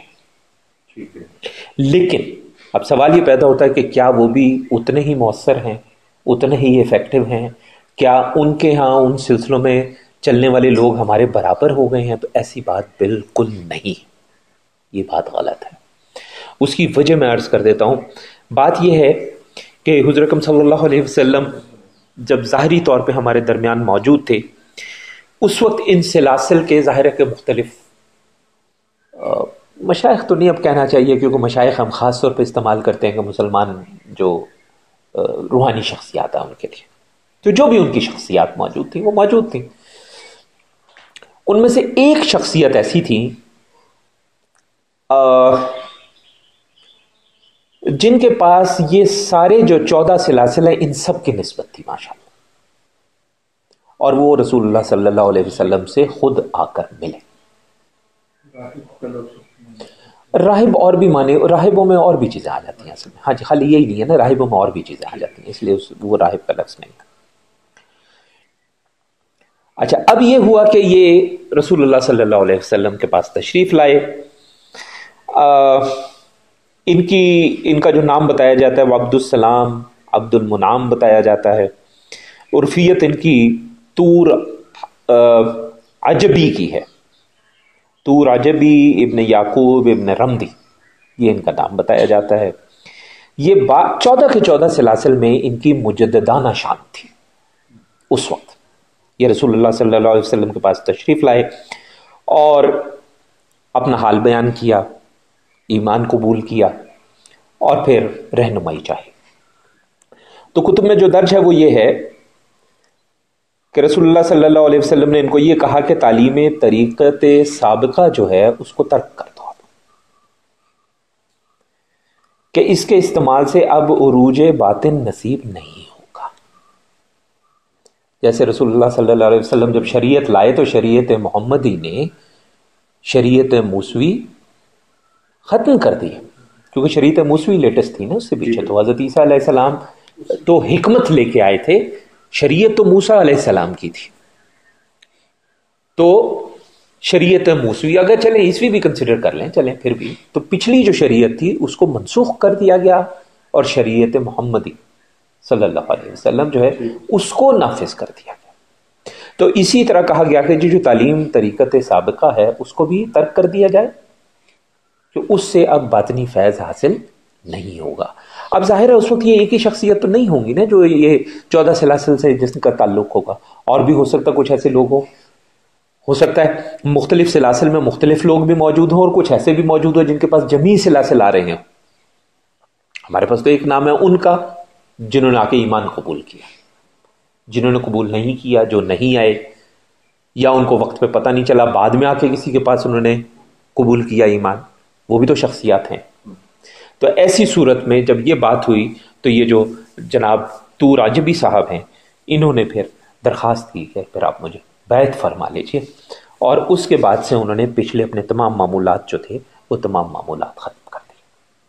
لیکن اب سوال یہ پیدا ہوتا ہے کہ کیا وہ بھی اتنے ہی مؤثر ہیں، اتنے ہی ایفیکٹو ہیں؟ کیا ان کے ہاں ان سلسلوں میں چلنے والے لوگ ہمارے برابر ہو گئے ہیں؟ تو ایسی بات بالکل نہیں، یہ بات غلط ہے. اس کی وجہ میں عرض کر دیتا ہوں. بات یہ ہے کہ حضور اکرم صلی اللہ علیہ وسلم جب ظاہری طور پہ ہمارے درمیان موجود تھے، اس وقت ان سلاسل کے ظاہر کے مختلف مشائخ تو نہیں اب کہنا چاہیے، کیونکہ مشائخ ہم خاص طور پہ استعمال کرتے ہیں کہ مسلمان جو روحانی شخصیات ہیں ان کے لیے، تو جو بھی ان کی شخصیات موجود تھیں وہ موجود تھیں. ان میں سے ایک شخصیت ایسی تھی جن کے پاس یہ سارے جو 14 سلاسل ہیں ان سب کی نسبت تھی ماشاءاللہ، اور وہ رسول اللہ صلی اللہ علیہ وسلم سے خود آ کر ملے۔ راہب اور بھی مانے، راہبوں میں اور بھی چیزیں آ جاتی ہیں اصل میں، ہاں جی، خالی یہی نہیں ہے نا، راہبوں میں اور بھی چیزیں آ جاتی ہیں، اس لیے وہ راہب کا لفظ نہیں تھا۔ اچھا، اب یہ ہوا کہ یہ رسول اللہ صلی اللہ علیہ وسلم کے پاس تشریف لائے۔ ان کا جو نام بتایا جاتا ہے وہ عبد السلام، عبد المنعم بتایا جاتا ہے۔ عرفیت ان کی طور عجبی کی ہے، طور عجبی ابن یعقوب ابن رمدی، یہ ان کا نام بتایا جاتا ہے۔ یہ 14 کے 14 سلاسل میں ان کی مجددانہ شان تھی اس وقت۔ یہ رسول اللہ صلی اللہ علیہ وسلم کے پاس تشریف لائے اور اپنا حال بیان کیا، ایمان قبول کیا اور پھر رہنمائی چاہی۔ تو کتب میں جو درج ہے وہ یہ ہے کہ رسول اللہ صلی اللہ علیہ وسلم نے ان کو یہ کہا کہ تعلیم طریقت سابقہ جو ہے اس کو ترک کر دو، کہ اس کے استعمال سے اب عروج باطن نصیب نہیں ہوگا۔ جیسے رسول اللہ صلی اللہ علیہ وسلم جب شریعت لائے تو شریعت محمدی نے شریعت موسوی ختم کر دی، کیونکہ شریعت موسوی لیٹسٹ تھی نا، اس سے پیچھے تو حضرت عیسیٰ علیہ السلام تو حکمت لے کے آئے تھے، شریعت تو موسیٰ علیہ السلام کی تھی۔ تو شریعت موسوی، اگر چلیں عیسوی بھی کنسیڈر کر لیں، چلیں پھر بھی، تو پچھلی جو شریعت تھی اس کو منسوخ کر دیا گیا اور شریعت محمدی صلی اللہ علیہ وسلم جو ہے اس کو نافذ کر دیا گیا۔ تو اسی طرح کہا گیا کہ جو تعلیم طریقت سابقہ ہے اس کو بھی ترک کر دیا جائے، کہ اس سے اب باطنی فیض حاصل نہیں ہوگا۔ اب ظاہر ہے اس وقت یہ ایک ہی شخصیت تو نہیں ہوں گی نا جو یہ 14 سلاسل سے جس کا تعلق ہوگا، اور بھی ہو سکتا ہے کچھ ایسے لوگ ہو سکتا ہے مختلف سلاسل میں مختلف لوگ بھی موجود ہوں، اور کچھ ایسے بھی موجود ہوں جن کے پاس جمیع سلاسل آ رہے ہیں۔ ہمارے پاس تو ایک نام ہے ان کا جنہوں نے آ کے ایمان قبول کیا، جنہوں نے قبول نہیں کیا، جو نہیں آئے یا ان کو وقت پہ پتہ نہیں چلا، بعد میں آ کے کسی کے پاس انہوں نے قبول کیا ایمان، وہ بھی تو شخصیات ہیں۔ تو ایسی صورت میں جب یہ بات ہوئی تو یہ جو جناب طور عجبی صاحب ہیں انہوں نے پھر درخواست کی کہ پھر آپ مجھے بیعت فرما لیجئے، اور اس کے بعد سے انہوں نے پچھلے اپنے تمام معمولات جو تھے وہ تمام معمولات ختم کر دی۔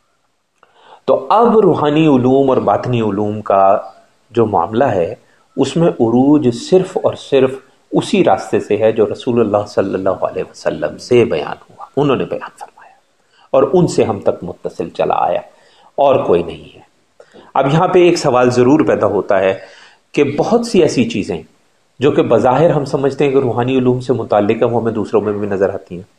تو اب روحانی علوم اور باطنی علوم کا جو معاملہ ہے اس میں عروج صرف اور صرف اسی راستے سے ہے جو رسول اللہ صلی اللہ علیہ وسلم سے بیان ہوا، انہوں نے بیان فرمایا اور ان سے ہم تک متصل چلا آیا، اور کوئی نہیں ہے۔ اب یہاں پہ ایک سوال ضرور پیدا ہوتا ہے کہ بہت سی ایسی چیزیں جو کہ بظاہر ہم سمجھتے ہیں کہ روحانی علوم سے متعلق ہیں وہ ہمیں دوسروں میں بھی نظر آتی ہیں،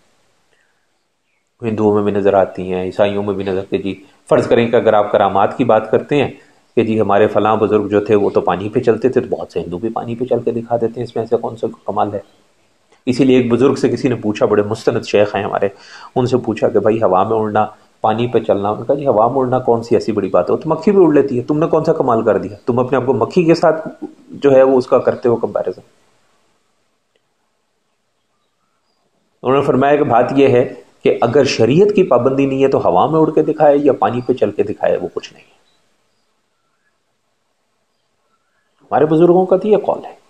ہندوؤں میں بھی نظر آتی ہیں، عیسائیوں میں بھی نظر آتی ہیں۔ جی فرض کریں کہ اگر آپ کرامات کی بات کرتے ہیں کہ جی ہمارے فلاں بزرگ جو تھے وہ تو پانی پہ چلتے تھے، تو بہت سے ہندو بھی پانی پہ چل کے دکھا دیتے ہیں، اس میں ایسا کون سا کمال ہے؟ اسی لیے ایک بزرگ سے کسی نے پوچھا، بڑے مستند شیخ ہیں ہمارے، ان سے پوچھا کہ بھائی ہوا میں اڑنا، پانی پہ چلنا، انہوں نے کہا جی ہوا میں اڑنا کون سی ایسی بڑی بات ہے، وہ تو مکھی بھی اڑ لیتی ہے، تم نے کون سا کمال کر دیا، تم اپنے آپ کو مکھی کے ساتھ جو ہے وہ اس کا کرتے ہو کمپیریزن۔ انہوں نے فرمایا کہ بات یہ ہے کہ اگر شریعت کی پابندی نہیں ہے تو ہوا میں اڑ کے دکھائے یا پانی پہ چل کے دکھائے وہ کچھ نہیں ہے۔ ہمارے بزرگوں کا تو یہ قول ہے۔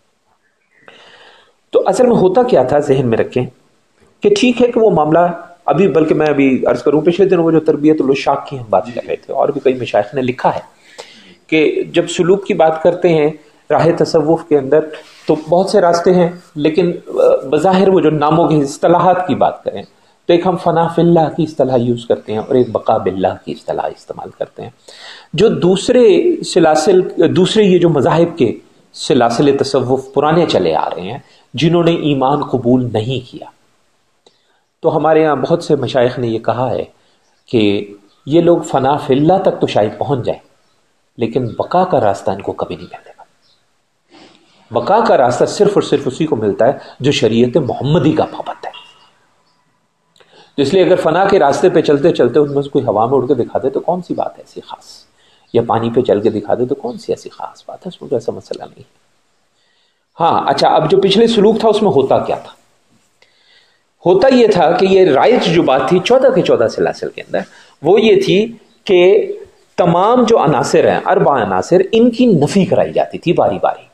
تو اصل میں ہوتا کیا تھا ذہن میں رکھیں کہ ٹھیک ہے کہ وہ معاملہ ابھی، بلکہ میں ابھی عرض کروں پچھلے دنوں وہ جو تربیت الشاق کی ہم بات کر رہے تھے، اور بھی کئی مشائخ نے لکھا ہے کہ جب سلوک کی بات کرتے ہیں راہ تصوف کے اندر تو بہت سے راستے ہیں، لیکن بظاہر وہ جو ناموں کی اصطلاحات کی بات کریں تو ایک ہم فنا فی اللہ کی اصطلاح یوز کرتے ہیں اور ایک بقا باللہ کی اصطلاح استعمال کرتے ہیں۔ جو دوسرے یہ جو مذاہب کے سلاسل تصوف پرانے چلے آ رہے ہیں جنہوں نے ایمان قبول نہیں کیا، تو ہمارے ہاں بہت سے مشائخ نے یہ کہا ہے کہ یہ لوگ فنا فی اللہ تک تو شاید پہنچ جائیں لیکن بقا کا راستہ ان کو کبھی نہیں ملے گا۔ بقا کا راستہ صرف اور صرف اسی کو ملتا ہے جو شریعت محمدی کا پابند ہے۔ اس لیے اگر فنا کے راستے پہ چلتے چلتے ان میں سے کوئی ہوا میں اڑ کے دکھا دے تو کون سی بات ہے ایسی خاص، یا پانی پہ چل کے دکھا دے تو کون سی ایسی خاص بات ہے، اس میں تو ایسا مسئلہ نہیں۔ ہاں اچھا، اب جو پچھلے سلوک تھا اس میں ہوتا کیا تھا؟ ہوتا یہ تھا کہ یہ رائج جو بات تھی 14 کے 14 سلاسل کے اندر وہ یہ تھی کہ تمام جو عناصر ہیں، 4 عناصر، ان کی نفی کرائی جاتی تھی باری باری،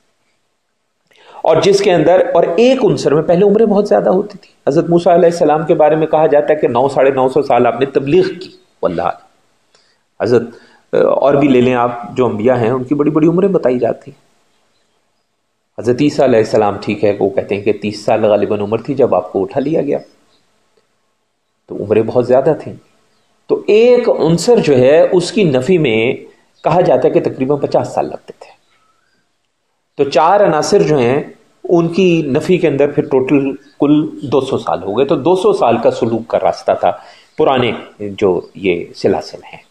اور جس کے اندر اور ایک عنصر میں پہلے عمریں بہت زیادہ ہوتی تھی. حضرت موسیٰ علیہ السلام کے بارے میں کہا جاتا ہے کہ 900-950 سال آپ نے تبلیغ کی. واللہ حضرت اور بھی لے لیں آپ جو انبیاء ہیں ان کی بڑی بڑی عمریں بتائی جاتی ہیں. حضرت عیسیٰ علیہ السلام ٹھیک ہے وہ کہتے ہیں کہ 30 سال غالباً عمر تھی جب آپ کو اٹھا لیا گیا، تو عمریں بہت زیادہ تھیں. تو ایک عنصر جو ہے اس کی نفی میں کہا جاتا ہے کہ تقریباً 50 سال لگتے تھے. تو 4 عناصر جو ہیں ان کی نفی کے اندر پھر ٹوٹل کل 200 سال ہو گئے. تو 200 سال کا سلوک کا راستہ تھا پرانے جو یہ سلاسل ہیں.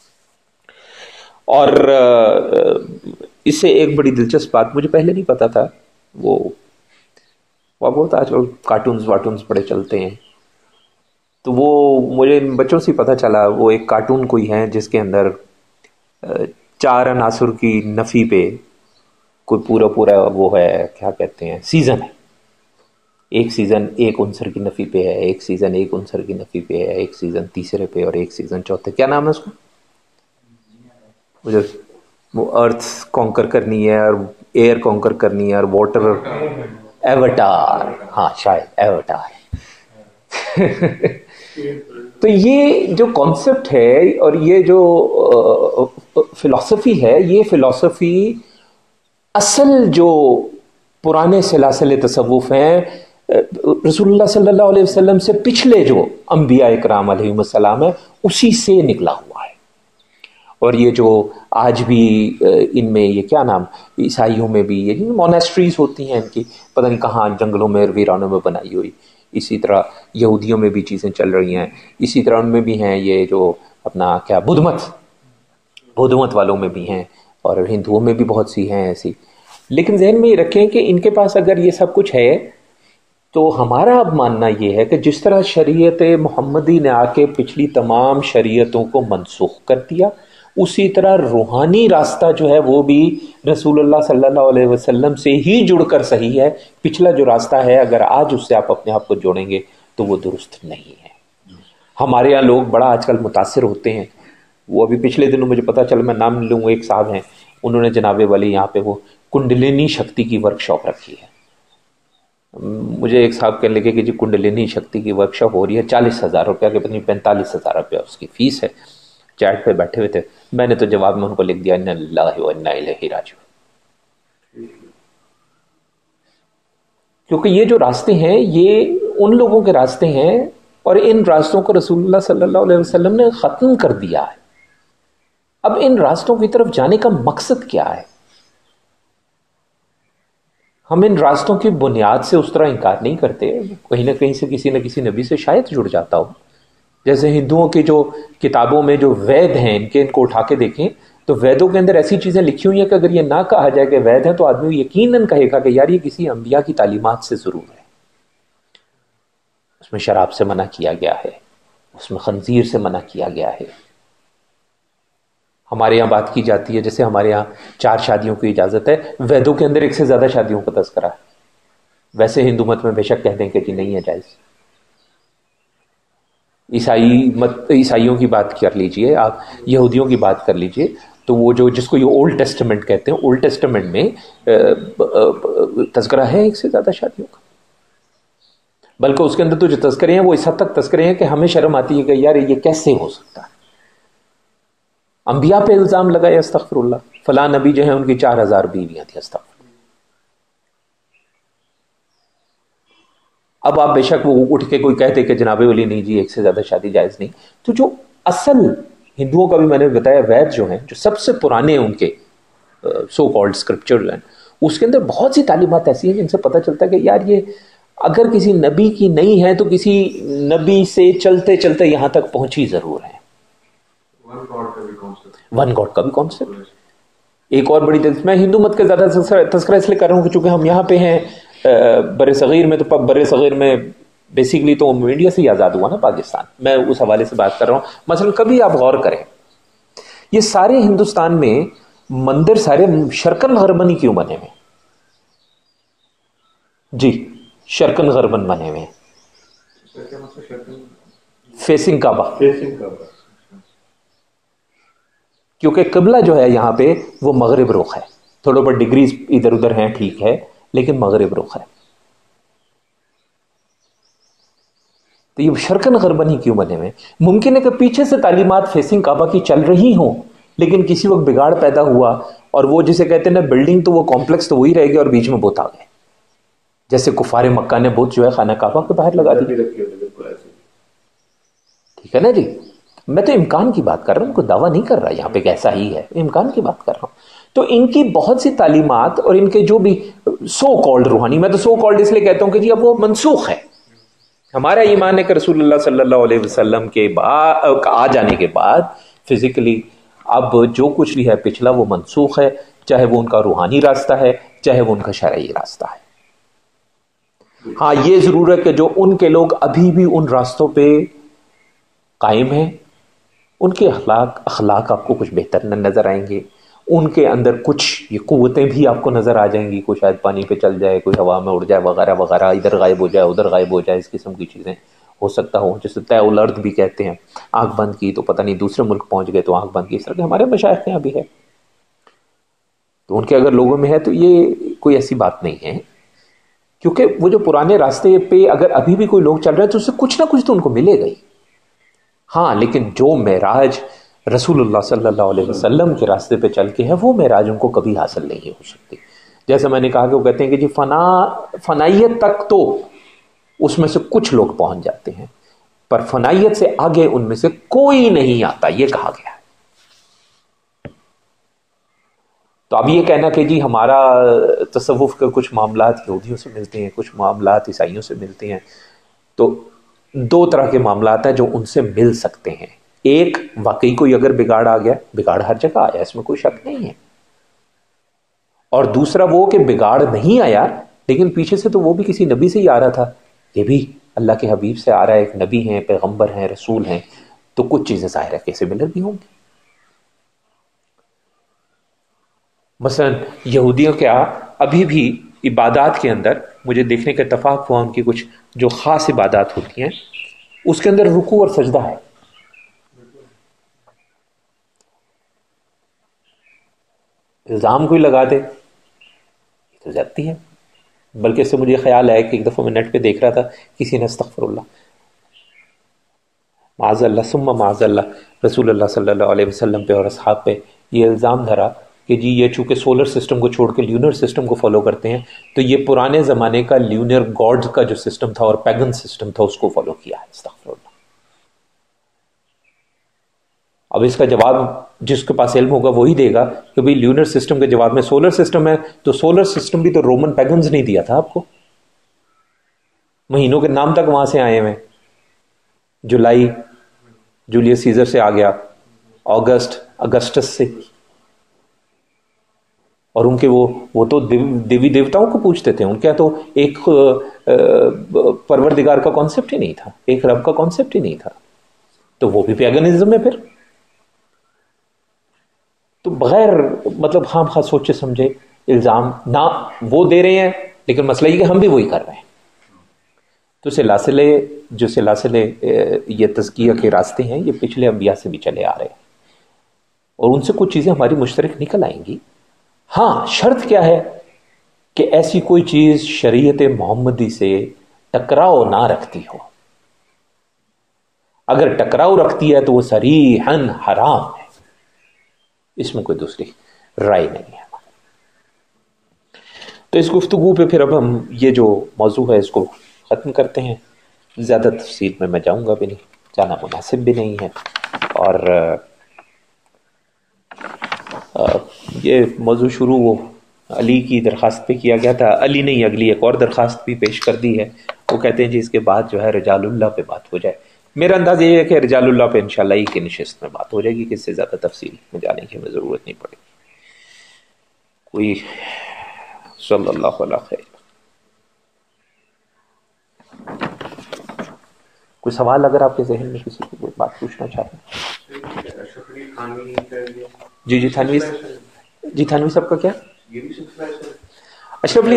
اور اس سے ایک بڑی دلچسپ بات مجھے پہلے نہیں پتا تھا، وہ بہت آج کل کارٹونز بڑے چلتے ہیں، تو وہ مجھے بچوں سے پتہ چلا. وہ ایک کارٹون کوئی ہے جس کے اندر 4 عناصر کی نفی پہ کوئی پورا وہ ہے، کیا کہتے ہیں، سیزن ہے. ایک سیزن ایک عنصر کی نفی پہ ہے، ایک سیزن ایک عنصر کی نفی پہ ہے، ایک سیزن تیسرے پہ، اور ایک سیزن چوتھے. کیا نام ہے اس کا؟ مجھے وہ ارتھ کانکر کرنی ہے اور ایئر کانکر کرنی ہے اور واٹر، ایوٹار، ہاں شاید ایوٹار. تو یہ جو کانسیپٹ ہے اور یہ جو فلسفی ہے، یہ فلسفی اصل جو پرانے سلاسل تصوف ہیں رسول اللہ صلی اللہ علیہ وسلم سے پچھلے جو انبیاء اکرام علیہم السلام ہے اسی سے نکلا ہوا ہے. اور یہ جو آج بھی ان میں یہ کیا نام، عیسائیوں میں بھی یہ مونیسٹریز ہوتی ہیں ان کی، پتہ نہیں کہاں جنگلوں میں ویرانوں میں بنائی ہوئی. اسی طرح یہودیوں میں بھی چیزیں چل رہی ہیں، اسی طرح ان میں بھی ہیں یہ جو اپنا کیا بدھ مت والوں میں بھی ہیں، اور ہندوؤں میں بھی بہت سی ہیں ایسی. لیکن ذہن میں یہ رکھیں کہ ان کے پاس اگر یہ سب کچھ ہے تو ہمارا اب ماننا یہ ہے کہ جس طرح شریعت محمدی نے آ کے پچھلی تمام شریعتوں کو منسوخ کر دیا، اسی طرح روحانی راستہ جو ہے وہ بھی رسول اللہ صلی اللہ علیہ وسلم سے ہی جڑ کر صحیح ہے. پچھلا جو راستہ ہے اگر آج اس سے آپ اپنے آپ کو جوڑیں گے تو وہ درست نہیں ہے. ہمارے یہاں لوگ بڑا آج کل متاثر ہوتے ہیں. وہ ابھی پچھلے دنوں مجھے پتا چلا، میں نام لوں، ایک صاحب ہیں انہوں نے جناب والی یہاں پہ وہ کنڈلینی شکتی کی ورکشاپ رکھی ہے. مجھے ایک صاحب کہنے لگے کہ جی کنڈلینی شکتی کی ورکشاپ ہو رہی ہے، 40,000 روپیہ کے پتنی 45,000 روپیہ اس کی فیس ہے. چیٹ پہ بیٹھے ہوئے تھے، میں نے تو جواب میں ان کو لکھ دیا انا للہ و انا الیہ راجعون. کیونکہ یہ جو راستے ہیں یہ ان لوگوں کے راستے ہیں، اور ان راستوں کو رسول اللہ صلی اللہ علیہ وسلم نے ختم کر دیا ہے. اب ان راستوں کی طرف جانے کا مقصد کیا ہے؟ ہم ان راستوں کی بنیاد سے اس طرح انکار نہیں کرتے، کہیں نہ کہیں سے کسی نہ کسی نبی سے شاید جڑ جاتا ہو. جیسے ہندوؤں کی جو کتابوں میں جو وید ہیں ان کو اٹھا کے دیکھیں تو ویدوں کے اندر ایسی چیزیں لکھی ہوئی ہیں کہ اگر یہ نہ کہا جائے کہ وید ہیں تو آدمی یقیناً کہے گا کہ یار یہ کسی انبیاء کی تعلیمات سے ضرور ہے. اس میں شراب سے منع کیا گیا ہے، اس میں خنزیر سے منع کیا گیا ہے. ہمارے یہاں بات کی جاتی ہے جیسے ہمارے یہاں 4 شادیوں کی اجازت ہے، ویدوں کے اندر 1 سے زیادہ شادیوں کا تذکرہ ہے. ویسے ہندو مت میں بے شک کہہ دیں کہ جی نہیں ہے جائز. عیسائیوں کی بات کر لیجئے آپ، یہودیوں کی بات کر لیجئے، تو وہ جو جس کو یہ اولڈ ٹیسٹمنٹ کہتے ہیں، اولڈ ٹیسٹمنٹ میں تذکرہ ہے 1 سے زیادہ شادیوں کا. بلکہ اس کے اندر تو جو تذکرے ہیں وہ اس حد تک تذکرے ہیں کہ ہمیں شرم آتی ہے کہ یار یہ کیسے ہو سکتا ہے. انبیاء پہ الزام لگائے، استغفر اللہ، فلاں نبی جو ہیں ان کی 4,000 بیویاں تھیں، استغفر. اب آپ بے شک وہ اٹھ کے کوئی کہتے کہ جناب ولی نہیں جی 1 سے زیادہ شادی جائز نہیں. تو جو اصل ہندوؤں کا بھی میں نے بتایا وید جو ہیں جو سب سے پرانے ان کے سو کالڈ اسکرپچر ہیں، اس کے اندر بہت سی تعلیمات ایسی ہیں جن سے پتہ چلتا ہے کہ یار یہ اگر کسی نبی کی نہیں ہے تو کسی نبی سے چلتے چلتے یہاں تک پہنچی ضرور ہے. ون گاڈ کا بھی کانسیپٹ. ایک اور بڑی دلچسپ، میں ہندو مت کا زیادہ تذکرہ اس لیے کر رہا ہوں کہ چونکہ ہم یہاں پہ ہیں بر صغیر میں، تو بر صغیر میں بیسیکلی تو انڈیا سے ہی آزاد ہوا نا پاکستان، میں اس حوالے سے بات کر رہا ہوں. مثلا کبھی آپ غور کریں یہ سارے ہندوستان میں مندر سارے شرقن غربن کیوں بنے ہوئے؟ جی شرقن غربن بنے ہوئے ہیں، فیسنگ کعبہ. کیونکہ قبلہ جو ہے یہاں پہ وہ مغرب رخ ہے. تھوڑے بہت ڈگریز ادھر ادھر ہیں ٹھیک ہے, لیکن مغرب رخ ہے. تو یہ شرقن غربن ہی کیوں بنے ہوئے؟ ممکن ہے کہ پیچھے سے تعلیمات فیسنگ کعبہ کی چل رہی ہوں, لیکن کسی وقت بگاڑ پیدا ہوا اور وہ جسے کہتے ہیں نا بلڈنگ, تو وہ کمپلیکس تو وہی رہ گیا اور بیچ میں بت آ گئے, جیسے کفار مکہ نے بت جو ہے خانہ کعبہ کے باہر لگا دی. ٹھیک ہے نا جی, میں تو امکان کی بات کر رہا ہوں, کوئی دعویٰ نہیں کر رہا یہاں پہ ایسا ہی ہے, امکان کی بات کر رہا ہوں. تو ان کی بہت سی تعلیمات اور ان کے جو بھی سو کالڈ روحانی, میں تو سو کالڈ اس لیے کہتا ہوں کہ جی اب وہ منسوخ ہے. ہمارا ایمان ہے کہ رسول اللہ صلی اللہ علیہ وسلم کے بعد آ جانے کے بعد فزیکلی اب جو کچھ بھی ہے پچھلا وہ منسوخ ہے, چاہے وہ ان کا روحانی راستہ ہے چاہے وہ ان کا شرعی راستہ ہے. ہاں یہ ضرور ہے کہ جو ان کے لوگ ابھی بھی ان راستوں پہ قائم ہیں, ان کے اخلاق آپ کو کچھ بہتر نظر آئیں گے, ان کے اندر کچھ یہ قوتیں بھی آپ کو نظر آ جائیں گی, کوئی شاید پانی پہ چل جائے, کوئی ہوا میں اڑ جائے وغیرہ وغیرہ, ادھر غائب ہو جائے ادھر غائب ہو جائے, اس قسم کی چیزیں ہو سکتا ہو. جیسے طے الارض بھی کہتے ہیں, آنکھ بند کی تو پتہ نہیں دوسرے ملک پہنچ گئے تو آنکھ بند کی, اس طرح کے ہمارے مشائخ یہاں بھی ہے. تو ان کے اگر لوگوں میں ہے تو یہ کوئی ایسی بات نہیں ہے, کیونکہ وہ جو پرانے راستے پہ اگر ابھی بھی کوئی لوگ چل رہے ہیں تو اس سے کچھ نہ کچھ تو ان کو ملے گا ہی. ہاں لیکن جو معراج رسول اللہ صلی اللہ علیہ وسلم کے راستے پہ چل کے ہے, وہ معراج ان کو کبھی حاصل نہیں ہو سکتی. جیسے میں نے کہا کہ وہ کہتے ہیں کہ جی فنائیت تک تو اس میں سے کچھ لوگ پہنچ جاتے ہیں, پر فنائیت سے آگے ان میں سے کوئی نہیں آتا, یہ کہا گیا ہے. تو اب یہ کہنا کہ جی ہمارا تصوف کے کچھ معاملات یہودیوں سے ملتے ہیں, کچھ معاملات عیسائیوں سے ملتے ہیں, تو دو طرح کے معاملات ہیں جو ان سے مل سکتے ہیں. ایک, واقعی کوئی اگر بگاڑ آ گیا, بگاڑ ہر جگہ آیا, اس میں کوئی شک نہیں ہے. اور دوسرا وہ کہ بگاڑ نہیں آیا لیکن پیچھے سے تو وہ بھی کسی نبی سے ہی آ رہا تھا, یہ بھی اللہ کے حبیب سے آ رہا ہے, ایک نبی ہیں, پیغمبر ہیں, رسول ہیں, تو کچھ چیزیں ظاہر ہے کہ سملر بھی ہوں گی. مثلا یہودیوں کیا ابھی بھی عبادات کے اندر مجھے دیکھنے کا اتفاق ہوا, ان کی کچھ جو خاص عبادات ہوتی ہیں اس کے اندر رکوع اور سجدہ ہے. الزام کوئی لگا دے یہ تو زیادتی ہے. بلکہ اس سے مجھے خیال ہے کہ ایک دفعہ میں نیٹ پہ دیکھ رہا تھا, کسی نے استغفر اللہ معاذ اللہ ثم معاذ اللہ رسول اللہ صلی اللہ علیہ وسلم پہ اور اصحاب پہ یہ الزام دھرا کہ جی یہ چونکہ سولر سسٹم کو چھوڑ کے لیونر سسٹم کو فالو کرتے ہیں, تو یہ پرانے زمانے کا لیونر گاڈز کا جو سسٹم تھا اور پیگن سسٹم تھا اس کو فالو کیا ہے. استغفر اللہ. اب اس کا جواب جس کے پاس علم ہوگا وہی دے گا کہ بھئی لیونر سسٹم کے جواب میں سولر سسٹم ہے, تو سولر سسٹم بھی تو رومن پیگنز نہیں دیا تھا آپ کو, مہینوں کے نام تک وہاں سے آئے ہیں. جولائی جولیس سیزر سے آ گیا, اگست اگسٹس سے, اور ان کے وہ تو دیوی دیوتاؤں کو پوچھتے تھے. ان کا تو ایک پروردگار کا کانسیپٹ ہی نہیں تھا, ایک رب کا کانسیپٹ ہی نہیں تھا, تو وہ بھی پیگنزم ہے پھر. تو بغیر مطلب خام خواہ سوچے سمجھے الزام نہ وہ دے رہے ہیں, لیکن مسئلہ یہ کہ ہم بھی وہی کر رہے ہیں. تو سلاسلے یہ تزکیہ کے راستے ہیں, یہ پچھلے انبیاء سے بھی چلے آ رہے ہیں, اور ان سے کچھ چیزیں ہماری مشترک نکل آئیں گی. ہاں شرط کیا ہے کہ ایسی کوئی چیز شریعت محمدی سے ٹکراؤ نہ رکھتی ہو. اگر ٹکراؤ رکھتی ہے تو وہ صریحاً حرام ہے, اس میں کوئی دوسری رائے نہیں ہے. تو اس گفتگو پہ پھر اب ہم یہ جو موضوع ہے اس کو ختم کرتے ہیں. زیادہ تفصیل میں جاؤں گا بھی نہیں, جانا مناسب بھی نہیں ہے, اور یہ موضوع شروع وہ علی کی درخواست پہ کیا گیا تھا. علی نے اگلی ایک اور درخواست بھی پیش کر دی ہے, وہ کہتے ہیں جی اس کے بعد جو ہے رجال اللہ پہ بات ہو جائے. میرا انداز یہ ہے کہ رجال اللہ پہ انشاءاللہ ہی کی نشست میں بات ہو جائے گی, کہ اس سے زیادہ تفصیل میں جانے کی ہمیں ضرورت نہیں پڑے گی. کوئی صلی اللہ علیہ خیر. کوئی سوال اگر آپ کے ذہن میں کسی کو کوئی بات پوچھنا چاہتے ہیں؟ جی تھانوی, جی تھانوی صاحب کا کیا؟ اشرف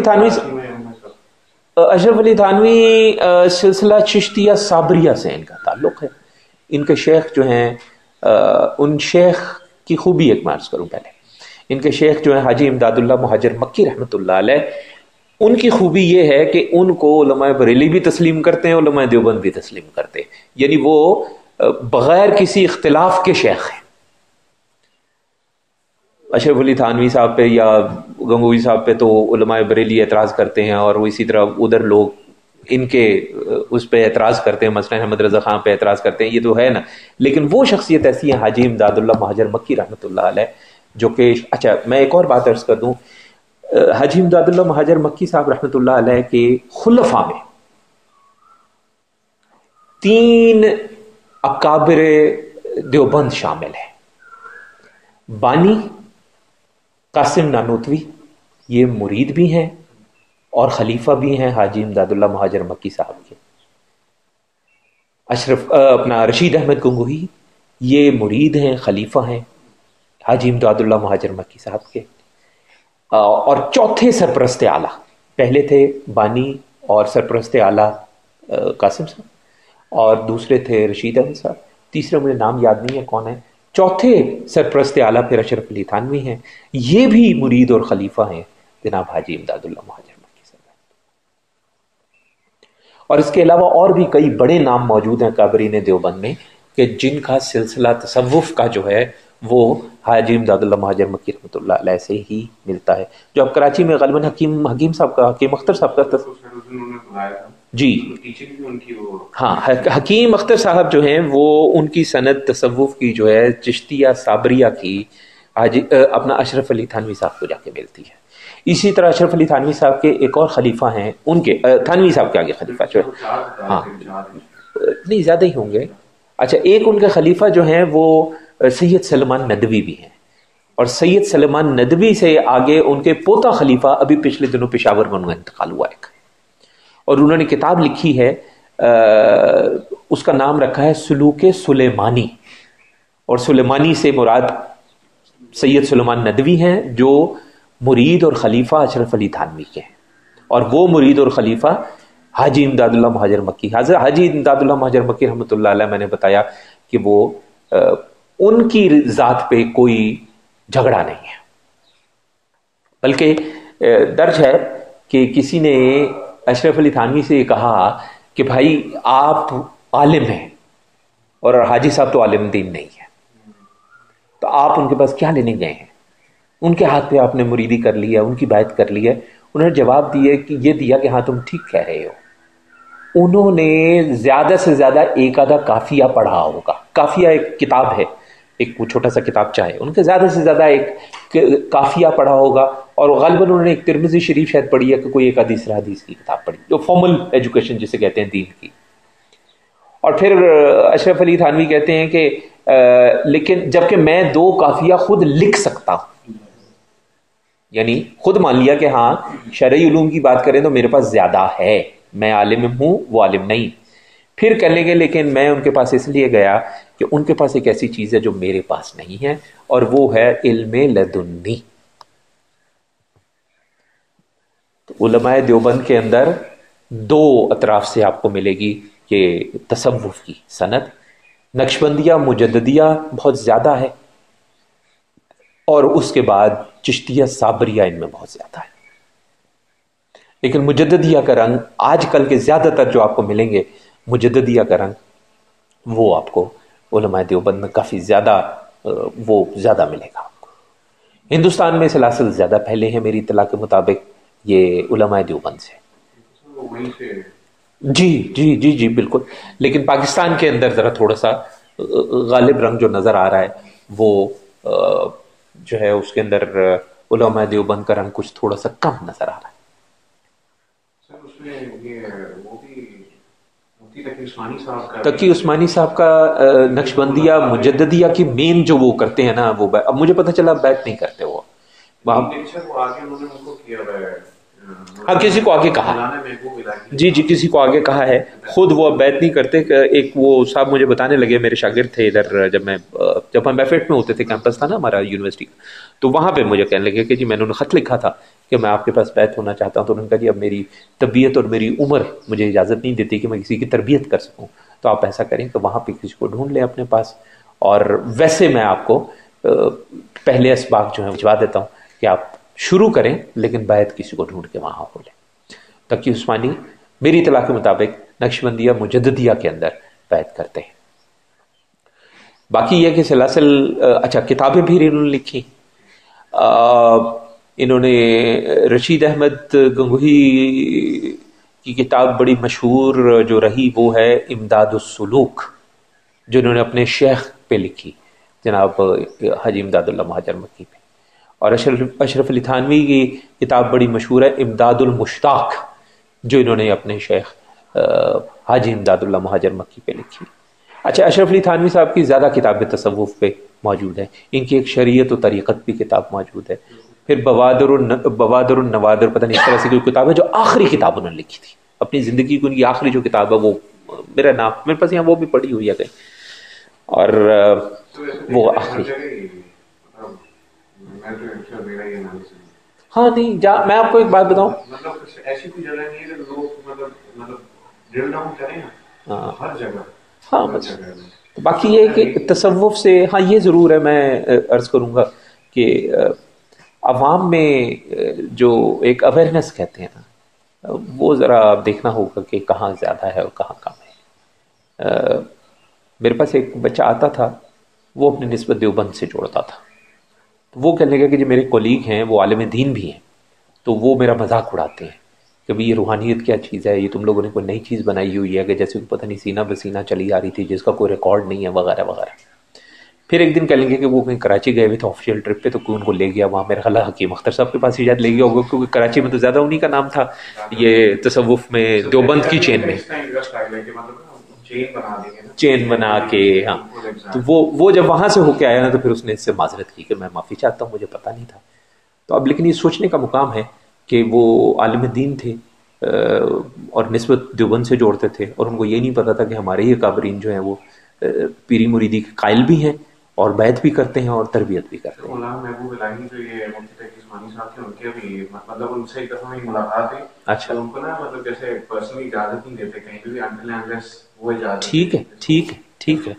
علی تھانوی سلسلہ چشتیہ صابریہ سے ان کا تعلق ہے. ان کے شیخ جو ہیں ان شیخ کی خوبی ایک عرض کروں پہلے. ان کے شیخ جو ہیں حاجی امداد اللہ مہاجر مکی رحمۃ اللہ علیہ، ان کی خوبی یہ ہے کہ ان کو علماء بریلی بھی تسلیم کرتے ہیں، علماء دیوبند بھی تسلیم کرتے ہیں، یعنی وہ بغیر کسی اختلاف کے شیخ ہیں. اشرف علی تھانوی صاحب پہ یا گنگوئی صاحب پہ تو علماء بریلی اعتراض کرتے ہیں، اور وہ اسی طرح ادھر لوگ ان کے اس پہ اعتراض کرتے ہیں، مثلا احمد رضا خان پہ اعتراض کرتے ہیں، یہ تو ہے نا. لیکن وہ شخصیت ایسی ہے حاجی امداد اللہ مہاجر مکی رحمۃ اللہ علیہ، جو کہ اچھا میں ایک اور بات عرض کر دوں، حاجی امداد اللہ مہاجر مکی صاحب رحمۃ اللہ علیہ کے خلفاء میں 3 اکابر دیوبند شامل ہیں. بانی قاسم نانوتوی، یہ مرید بھی ہیں اور خلیفہ بھی ہیں حاجی امداد اللہ مہاجر مکی صاحب کے. رشید احمد گنگوہی، یہ مرید ہیں، خلیفہ ہیں حاجی امداد اللہ مہاجر مکی صاحب کے. اور چوتھے سرپرست اعلیٰ، پہلے تھے بانی اور سرپرست اعلیٰ قاسم صاحب، اور دوسرے تھے رشید احمد صاحب، تیسرے مجھے نام یاد نہیں ہے کون ہے، چوتھے سرپرست اعلیٰ پھر اشرف علی تھانوی ہیں. یہ بھی مرید اور خلیفہ ہیں جناب حاجی امداد اللہ مہاجر مکی صاحب. اور اس کے علاوہ اور بھی کئی بڑے نام موجود ہیں اکابرین دیوبند میں کہ جن کا سلسلہ تصوف کا جو ہے وہ حاجی امداد اللہ مہاجر مکی رحمۃ اللہ علیہ سے ہی ملتا ہے. جو اب کراچی میں غالباً حکیم صاحب کا، حکیم اختر صاحب کا جی ہاں، حکیم اختر صاحب جو ہیں وہ ان کی سند تصوف کی جو ہے چشتیہ صابریہ کی اپنا اشرف علی تھانوی صاحب کو جا کے ملتی ہے. اسی طرح اشرف علی تھانوی صاحب کے ایک اور خلیفہ ہیں، ان کے تھانوی صاحب کے آگے خلیفہ جو ہے، ہاں نہیں زیادہ ہی ہوں گے. اچھا، ایک ان کے خلیفہ جو ہیں وہ سید سلمان ندوی بھی ہیں، اور سید سلمان ندوی سے آگے ان کے پوتا خلیفہ ابھی پچھلے دنوں پشاور میں ان کا انتقال ہوا ایک، اور انہوں نے کتاب لکھی ہے، اس کا نام رکھا ہے سلوک سلیمانی، اور سلیمانی سے مراد سید سلمان ندوی ہیں جو مرید اور خلیفہ اشرف علی تھانوی کے ہیں، اور وہ مرید اور خلیفہ حاجی امداد اللہ مہاجر مکی. حاجی امداد اللہ مہاجر مکی رحمۃ اللہ علیہ، میں نے بتایا کہ وہ ان کی ذات پہ کوئی جھگڑا نہیں ہے، بلکہ درج ہے کہ کسی نے اشرف علی تھانوی سے یہ کہا کہ بھائی آپ عالم ہیں اور حاجی صاحب تو عالم دین نہیں ہے، تو آپ ان کے پاس کیا لینے گئے ہیں؟ ان کے ہاتھ پہ آپ نے مریدی کر لیا، ان کی بیعت کر لی ہے. انہوں نے جواب یہ دیا کہ ہاں تم ٹھیک کہہ رہے ہو. انہوں نے زیادہ سے زیادہ ایک آدھا کافیہ پڑھا ہوگا. کافیہ ایک کتاب ہے، ایک وہ چھوٹا سا کتاب چاہے، ان کے زیادہ سے زیادہ ایک کافیہ پڑھا ہوگا، اور غالباً انہوں نے ایک ترمذی شریف شاید پڑھی ہے کہ کوئی ایک حدیث کی کتاب پڑھی، جو فارمل ایجوکیشن جسے کہتے ہیں دین کی. اور پھر اشرف علی تھانوی کہتے ہیں کہ لیکن جبکہ میں 2 کافیہ خود لکھ سکتا ہوں، یعنی خود مان لیا کہ ہاں شرعی علوم کی بات کریں تو میرے پاس زیادہ ہے، میں عالم ہوں وہ عالم نہیں. پھر کہنے لگے لیکن میں ان کے پاس اس لیے گیا کہ ان کے پاس ایک ایسی چیز ہے جو میرے پاس نہیں ہے، اور وہ ہے علم لدنی. تو علماء دیوبند کے اندر 2 اطراف سے آپ کو ملے گی یہ تصوف کی سند. نقشبندیہ مجددیہ بہت زیادہ ہے، اور اس کے بعد چشتیہ صابریہ ان میں بہت زیادہ ہے. لیکن مجددیہ کا رنگ آج کل کے زیادہ تر جو آپ کو ملیں گے مجددیہ کا رنگ، وہ آپ کو علماء دیوبند میں کافی زیادہ وہ زیادہ ملے گا آپ کو. ہندوستان میں سلاسل زیادہ پھیلے ہیں میری اطلاع کے مطابق یہ علماء دیوبند سے. جی بالکل. لیکن پاکستان کے اندر ذرا تھوڑا سا غالب رنگ جو نظر آ رہا ہے وہ جو ہے اس کے اندر علماء دیوبند کا رنگ کچھ تھوڑا سا کم نظر آ رہا ہے. تقی عثمانی صاحب کا نقشبندیہ مجددیہ کی مین جو وہ کرتے ہیں نا، وہ اب مجھے پتہ چلا بیعت نہیں کرتے وہ ہاں کسی کو آگے کہا، جی کسی کو آگے کہا ہے، خود وہ بیعت نہیں کرتے. ایک وہ صاحب مجھے بتانے لگے، میرے شاگرد تھے ادھر، جب ہم میفٹ میں ہوتے تھے، کیمپس تھا نا ہمارا یونیورسٹی، تو وہاں پہ مجھے کہنے لگے کہ جی میں نے خط لکھا تھا کہ میں آپ کے پاس بیعت ہونا چاہتا ہوں. تو انہوں نے کہا جی اب میری طبیعت اور میری عمر مجھے اجازت نہیں دیتی کہ میں کسی کی تربیت کر سکوں، تو آپ ایسا کریں کہ وہاں پہ کسی کو ڈھونڈ لیں اپنے پاس، اور ویسے میں آپ کو پہلے اسباق جو ہیں بھجوا دیتا ہوں کہ آپ شروع کریں لیکن بیعت کسی کو ڈھونڈ کے وہاں ہو لیں. تقی عثمانی میری اطلاع کے مطابق نقشبندیہ مجددیہ کے اندر بیعت کرتے ہیں. باقی یہ کہ سلاسل اچھا کتابیں بھی انہوں نے لکھی. انہوں نے رشید احمد گنگوہی کی کتاب بڑی مشہور جو رہی وہ ہے امداد السلوک، جو انہوں نے اپنے شیخ پہ لکھی جناب حاجی امداد اللہ مہاجر مکی پہ. اور اشرف علی تھانوی کی کتاب بڑی مشہور ہے امداد المشتاق، جو انہوں نے اپنے شیخ حاجی امداد اللہ مہاجر مکی پہ لکھی. اچھا اشرف علی تھانوی صاحب کی زیادہ کتابیں تصوف پہ موجود ہیں. ان کی ایک شریعت و طریقت بھی کتاب موجود ہے. پھر بوادر النوادر پتہ نہیں اس طرح سے کوئی کتاب ہے جو آخری کتاب انہوں نے لکھی تھی اپنی زندگی کی. ان کی آخری جو کتاب ہے وہ میرا نام میرے پاس یہاں وہ بھی پڑھی ہوئی ہے کہیں. اور وہ آخری ہاں نہیں میں آپ کو ایک بات بتاؤں، ایسی کوئی جگہ نہیں ہے کہ لوگ مطلب ڈرل ڈاؤن کریں ہر جگہ. ہاں بس باقی یہ کہ تصوف سے ہاں یہ ضرور ہے، میں عرض کروں گا کہ عوام میں جو ایک اویئرنیس کہتے ہیں نا، وہ ذرا دیکھنا ہوگا کہ کہاں زیادہ ہے اور کہاں کم ہے. میرے پاس ایک بچہ آتا تھا، وہ اپنی نسبت دیوبند سے جوڑتا تھا. وہ کہنے لگا کہ جو میرے کولیگ ہیں وہ عالم دین بھی ہیں، تو وہ میرا مذاق اڑاتے ہیں کہ بھئی یہ روحانیت کیا چیز ہے، یہ تم لوگوں نے کوئی نئی چیز بنائی ہوئی ہے کہ جیسے پتہ نہیں سینہ بسینہ چلی آ رہی تھی جس کا کوئی ریکارڈ نہیں ہے وغیرہ وغیرہ. پھر ایک دن کہہ لیں گے کہ وہ کہیں کراچی گئے ہوئے تھے آفیشیل ٹرپ پہ، تو کوئی ان کو لے گیا وہاں. میرا خیال ہے حکیم اختر صاحب کے پاس ہی شاید لے گیا ہوگا، کیونکہ کراچی میں تو زیادہ انہی کا نام تھا یہ تصوف میں دیوبند کی چین میں چین بنا کے. ہاں تو وہ جب وہاں سے ہو کے آیا نا تو پھر اس نے اس سے معذرت کی کہ میں معافی چاہتا ہوں، مجھے پتہ نہیں تھا. تو اب لیکن یہ سوچنے کا مقام ہے کہ وہ عالم دین تھے اور نسبت دیوبند سے جوڑتے تھے، اور ان کو یہ نہیں پتا تھا کہ ہمارے ہی اکابرین جو ہیں وہ پیری مریدی کے قائل بھی ہیں اور بیعت بھی کرتے ہیں اور تربیت بھی کرتے ہیں. مولانا محبوب الہی جو یہ مفتی تقی عثمانی صاحب تھے، ان کے بھی مطلب ان سے ایک دفعہ میری ملاقات ہوئی. اچھا ان کو نا مطلب جیسے پرسنلی اجازت نہیں دیتے کہیں بھی انلیس وہ اجازت. ٹھیک ہے ٹھیک ہے ٹھیک ہے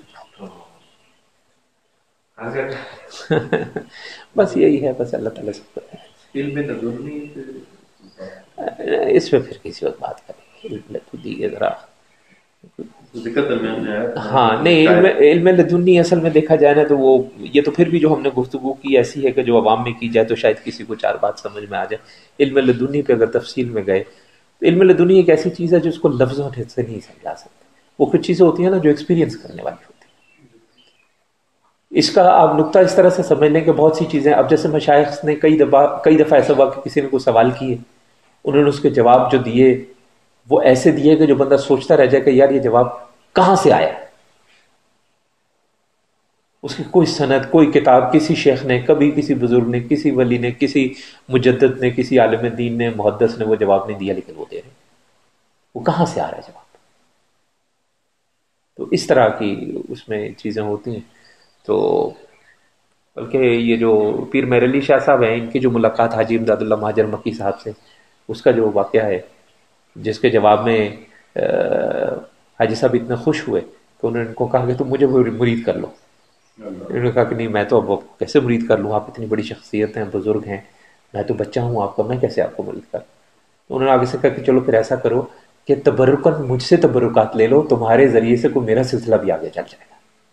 بس یہی ہے، بس اللہ تعالیٰ سب کو علم میں لدنی اس میں پھر کسی وقت بات کریں گے. خود ہی ذرا ذکر درمیان میں آیا. ہاں نہیں، علم لدنی اصل میں دیکھا جائے نا تو وہ یہ تو پھر بھی جو ہم نے گفتگو کی ایسی ہے کہ جو عوام میں کی جائے تو شاید کسی کو چار بات سمجھ میں آ جائے. علم لدنی پہ اگر تفصیل میں گئے تو علم لدنی ایک ایسی چیز ہے جس کو لفظوں سے نہیں سمجھا سکتے. وہ کچھ چیزیں ہوتی ہیں نا جو ایکسپیرینس کرنے والی ہوتی ہیں. اس کا آپ نقطہ اس طرح سے سمجھ لیں کہ بہت سی چیزیں، اب جیسے مشائخ نے کئی دفعہ ایسا ہوا کہ کسی نے کوئی سوال کیے، انہوں نے اس کے جواب جو دیے وہ ایسے دیے کہ جو بندہ سوچتا رہ جائے کہ یار یہ جواب کہاں سے آیا. اس کی کوئی سند، کوئی کتاب، کسی شیخ نے کبھی، کسی بزرگ نے، کسی ولی نے، کسی مجدد نے، کسی عالم دین نے، محدث نے وہ جواب نہیں دیا، لیکن وہ دے رہے. وہ کہاں سے آ رہا ہے جواب؟ تو اس طرح کی اس میں چیزیں ہوتی ہیں. تو بلکہ یہ جو پیر مہر علی شاہ صاحب ہیں، ان کی جو ملاقات حاجی امداد اللہ مہاجر مکی صاحب سے، اس کا جو واقعہ ہے جس کے جواب میں حاجی صاحب اتنے خوش ہوئے کہ انہوں نے ان کو کہا کہ تم مجھے مرید کر لو. انہوں نے کہا کہ نہیں میں تو اب کیسے مرید کر لوں، آپ اتنی بڑی شخصیت ہیں، بزرگ ہیں، میں تو بچہ ہوں آپ کا، میں کیسے آپ کو مرید کر. تو انہوں نے آگے سے کہا کہ چلو پھر ایسا کرو کہ تبرکاً مجھ سے تبرکات لے لو، تمہارے ذریعے سے کوئی میرا سلسلہ بھی آگے چل جائے گا.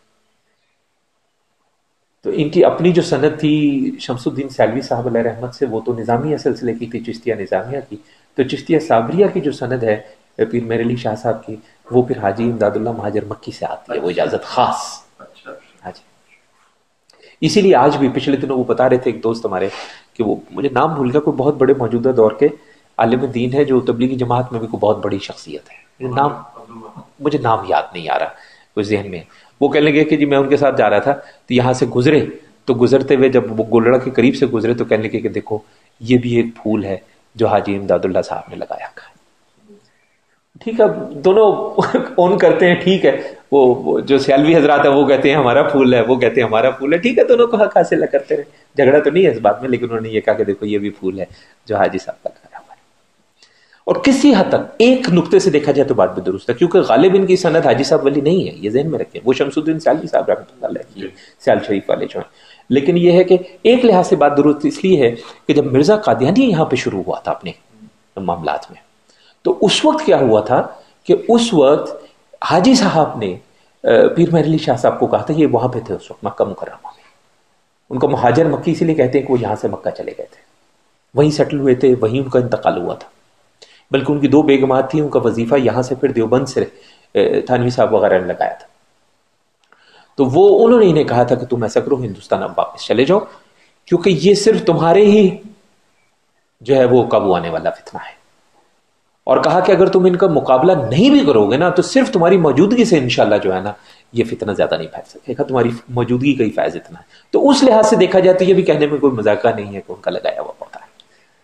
تو ان کی اپنی جو سند تھی شمس الدین سیلوی صاحب علیہ رحمت سے، وہ تو نظامیہ سلسلے کی تھی، چشتیہ نظامیہ کی. تو چشتیہ صابریہ کی جو سند ہے پیر مہر علی شاہ صاحب کی، وہ پھر حاجی امداد اللہ مہاجر مکی سے آتی ہے، وہ اجازت خاص. ہاں جی. اسی لیے آج بھی پچھلے دنوں وہ بتا رہے تھے ایک دوست ہمارے کہ وہ مجھے نام بھول گیا، کوئی بہت بڑے موجودہ دور کے عالم دین ہے جو تبلیغی جماعت میں بھی کوئی بہت بڑی شخصیت ہے. مجھے نام یاد نہیں آ رہا، کوئی ذہن میں. وہ کہنے لگے کہ جی میں ان کے ساتھ جا رہا تھا تو یہاں سے گزرے، تو گزرتے ہوئے جب وہ گولڑا کے قریب سے گزرے تو کہنے لگے کہ دیکھو یہ بھی ایک پھول ہے جو حاجی امداد اللہ صاحب نے لگایا تھا. ٹھیک ہے، دونوں اون کرتے ہیں، ٹھیک ہے. وہ جو سیالوی حضرات ہیں وہ کہتے ہیں ہمارا پھول ہے، وہ کہتے ہیں ہمارا پھول ہے. ٹھیک ہے، دونوں کو حق حاصل کرتے رہے، جھگڑا تو نہیں ہے اس بات میں. لیکن انہوں نے یہ کہا کہ دیکھو یہ بھی پھول ہے جو حاجی صاحب کا لگایا ہوا ہے. اور کسی حد تک ایک نقطے سے دیکھا جائے تو بات بھی درست ہے، کیونکہ غالب ان کی سند حاجی صاحب والی نہیں ہے، یہ ذہن میں رکھیں. وہ شمس الدین سیالوی صاحب رحمۃ اللہ علیہ کی سیال شریف والے جو ہیں، لیکن یہ ہے کہ ایک لحاظ سے بات درست اس لیے ہے کہ جب مرزا قادیانی یہاں پہ شروع ہوا تھا اپنے معاملات میں، تو اس وقت کیا ہوا تھا کہ اس وقت حاجی صاحب نے پیر مہر علی شاہ صاحب کو کہا تھا، یہ وہاں پہ تھے اس وقت مکہ مکرمہ میں، ان کو مہاجر مکی اسی لیے کہتے ہیں کہ وہ یہاں سے مکہ چلے گئے تھے، وہیں سیٹل ہوئے تھے، وہیں ان کا انتقال ہوا تھا، بلکہ ان کی 2 بیگمات تھیں، ان کا وظیفہ یہاں سے پھر دیوبند سے تھانوی صاحب وغیرہ نے لگایا تھا، تو وہ انہوں نے انہیں کہا تھا کہ تم ایسا کرو ہندوستان اب واپس چلے جاؤ، کیونکہ یہ صرف تمہارے ہی جو ہے وہ قابو آنے والا فتنہ ہے، اور کہا کہ اگر تم ان کا مقابلہ نہیں بھی کرو گے نا تو صرف تمہاری موجودگی سے انشاءاللہ جو ہے نا یہ فتنہ زیادہ نہیں پھیل سکے گا، تمہاری موجودگی کا ہی فائز اتنا ہے۔ تو اس لحاظ سے دیکھا جائے تو یہ بھی کہنے میں کوئی مذاقہ نہیں ہے کہ ان کا لگایا ہوا پودا ہے،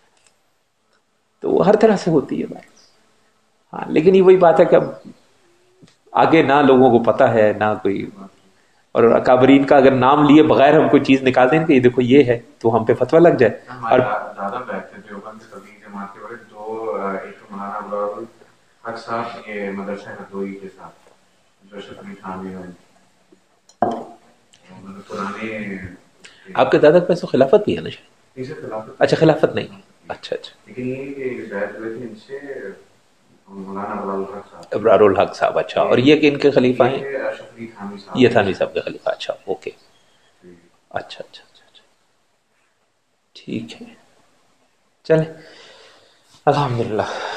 تو وہ ہر طرح سے ہوتی ہے بات۔ ہاں لیکن یہ وہی بات ہے کہ اب آگے نہ لوگوں کو پتہ ہے نہ کوئی، اور اکابرین کا اگر نام لیے بغیر ہم کوئی چیز نکال دیں کہ یہ دیکھو یہ ہے تو ہم پہ فتویٰ لگ جائے۔ اور دادا بیٹھتے تھے دیوبند سے کبھی جماعت کے بڑے دو، ایک مولانا ابرار حق صاحب یہ مدرسہ ہدوئی کے ساتھ جو شفیع تھانوی پرانے، آپ کے دادا کے پاس تو خلافت بھی ہے نا شاید؟ اچھا خلافت نہیں، اچھا اچھا، لیکن یہ کہ بیعت ہوئے تھے ان سے مولانا ابرار الحق صاحب، ابرار الحق صاحب، اچھا، اور یہ کہ ان کے خلیفہ ہیں شفیع تھانوی صاحب، یہ تھانوی صاحب کے خلیفہ، اچھا اوکے، اچھا اچھا اچھا اچھا، ٹھیک ہے، چلیں الحمدللہ۔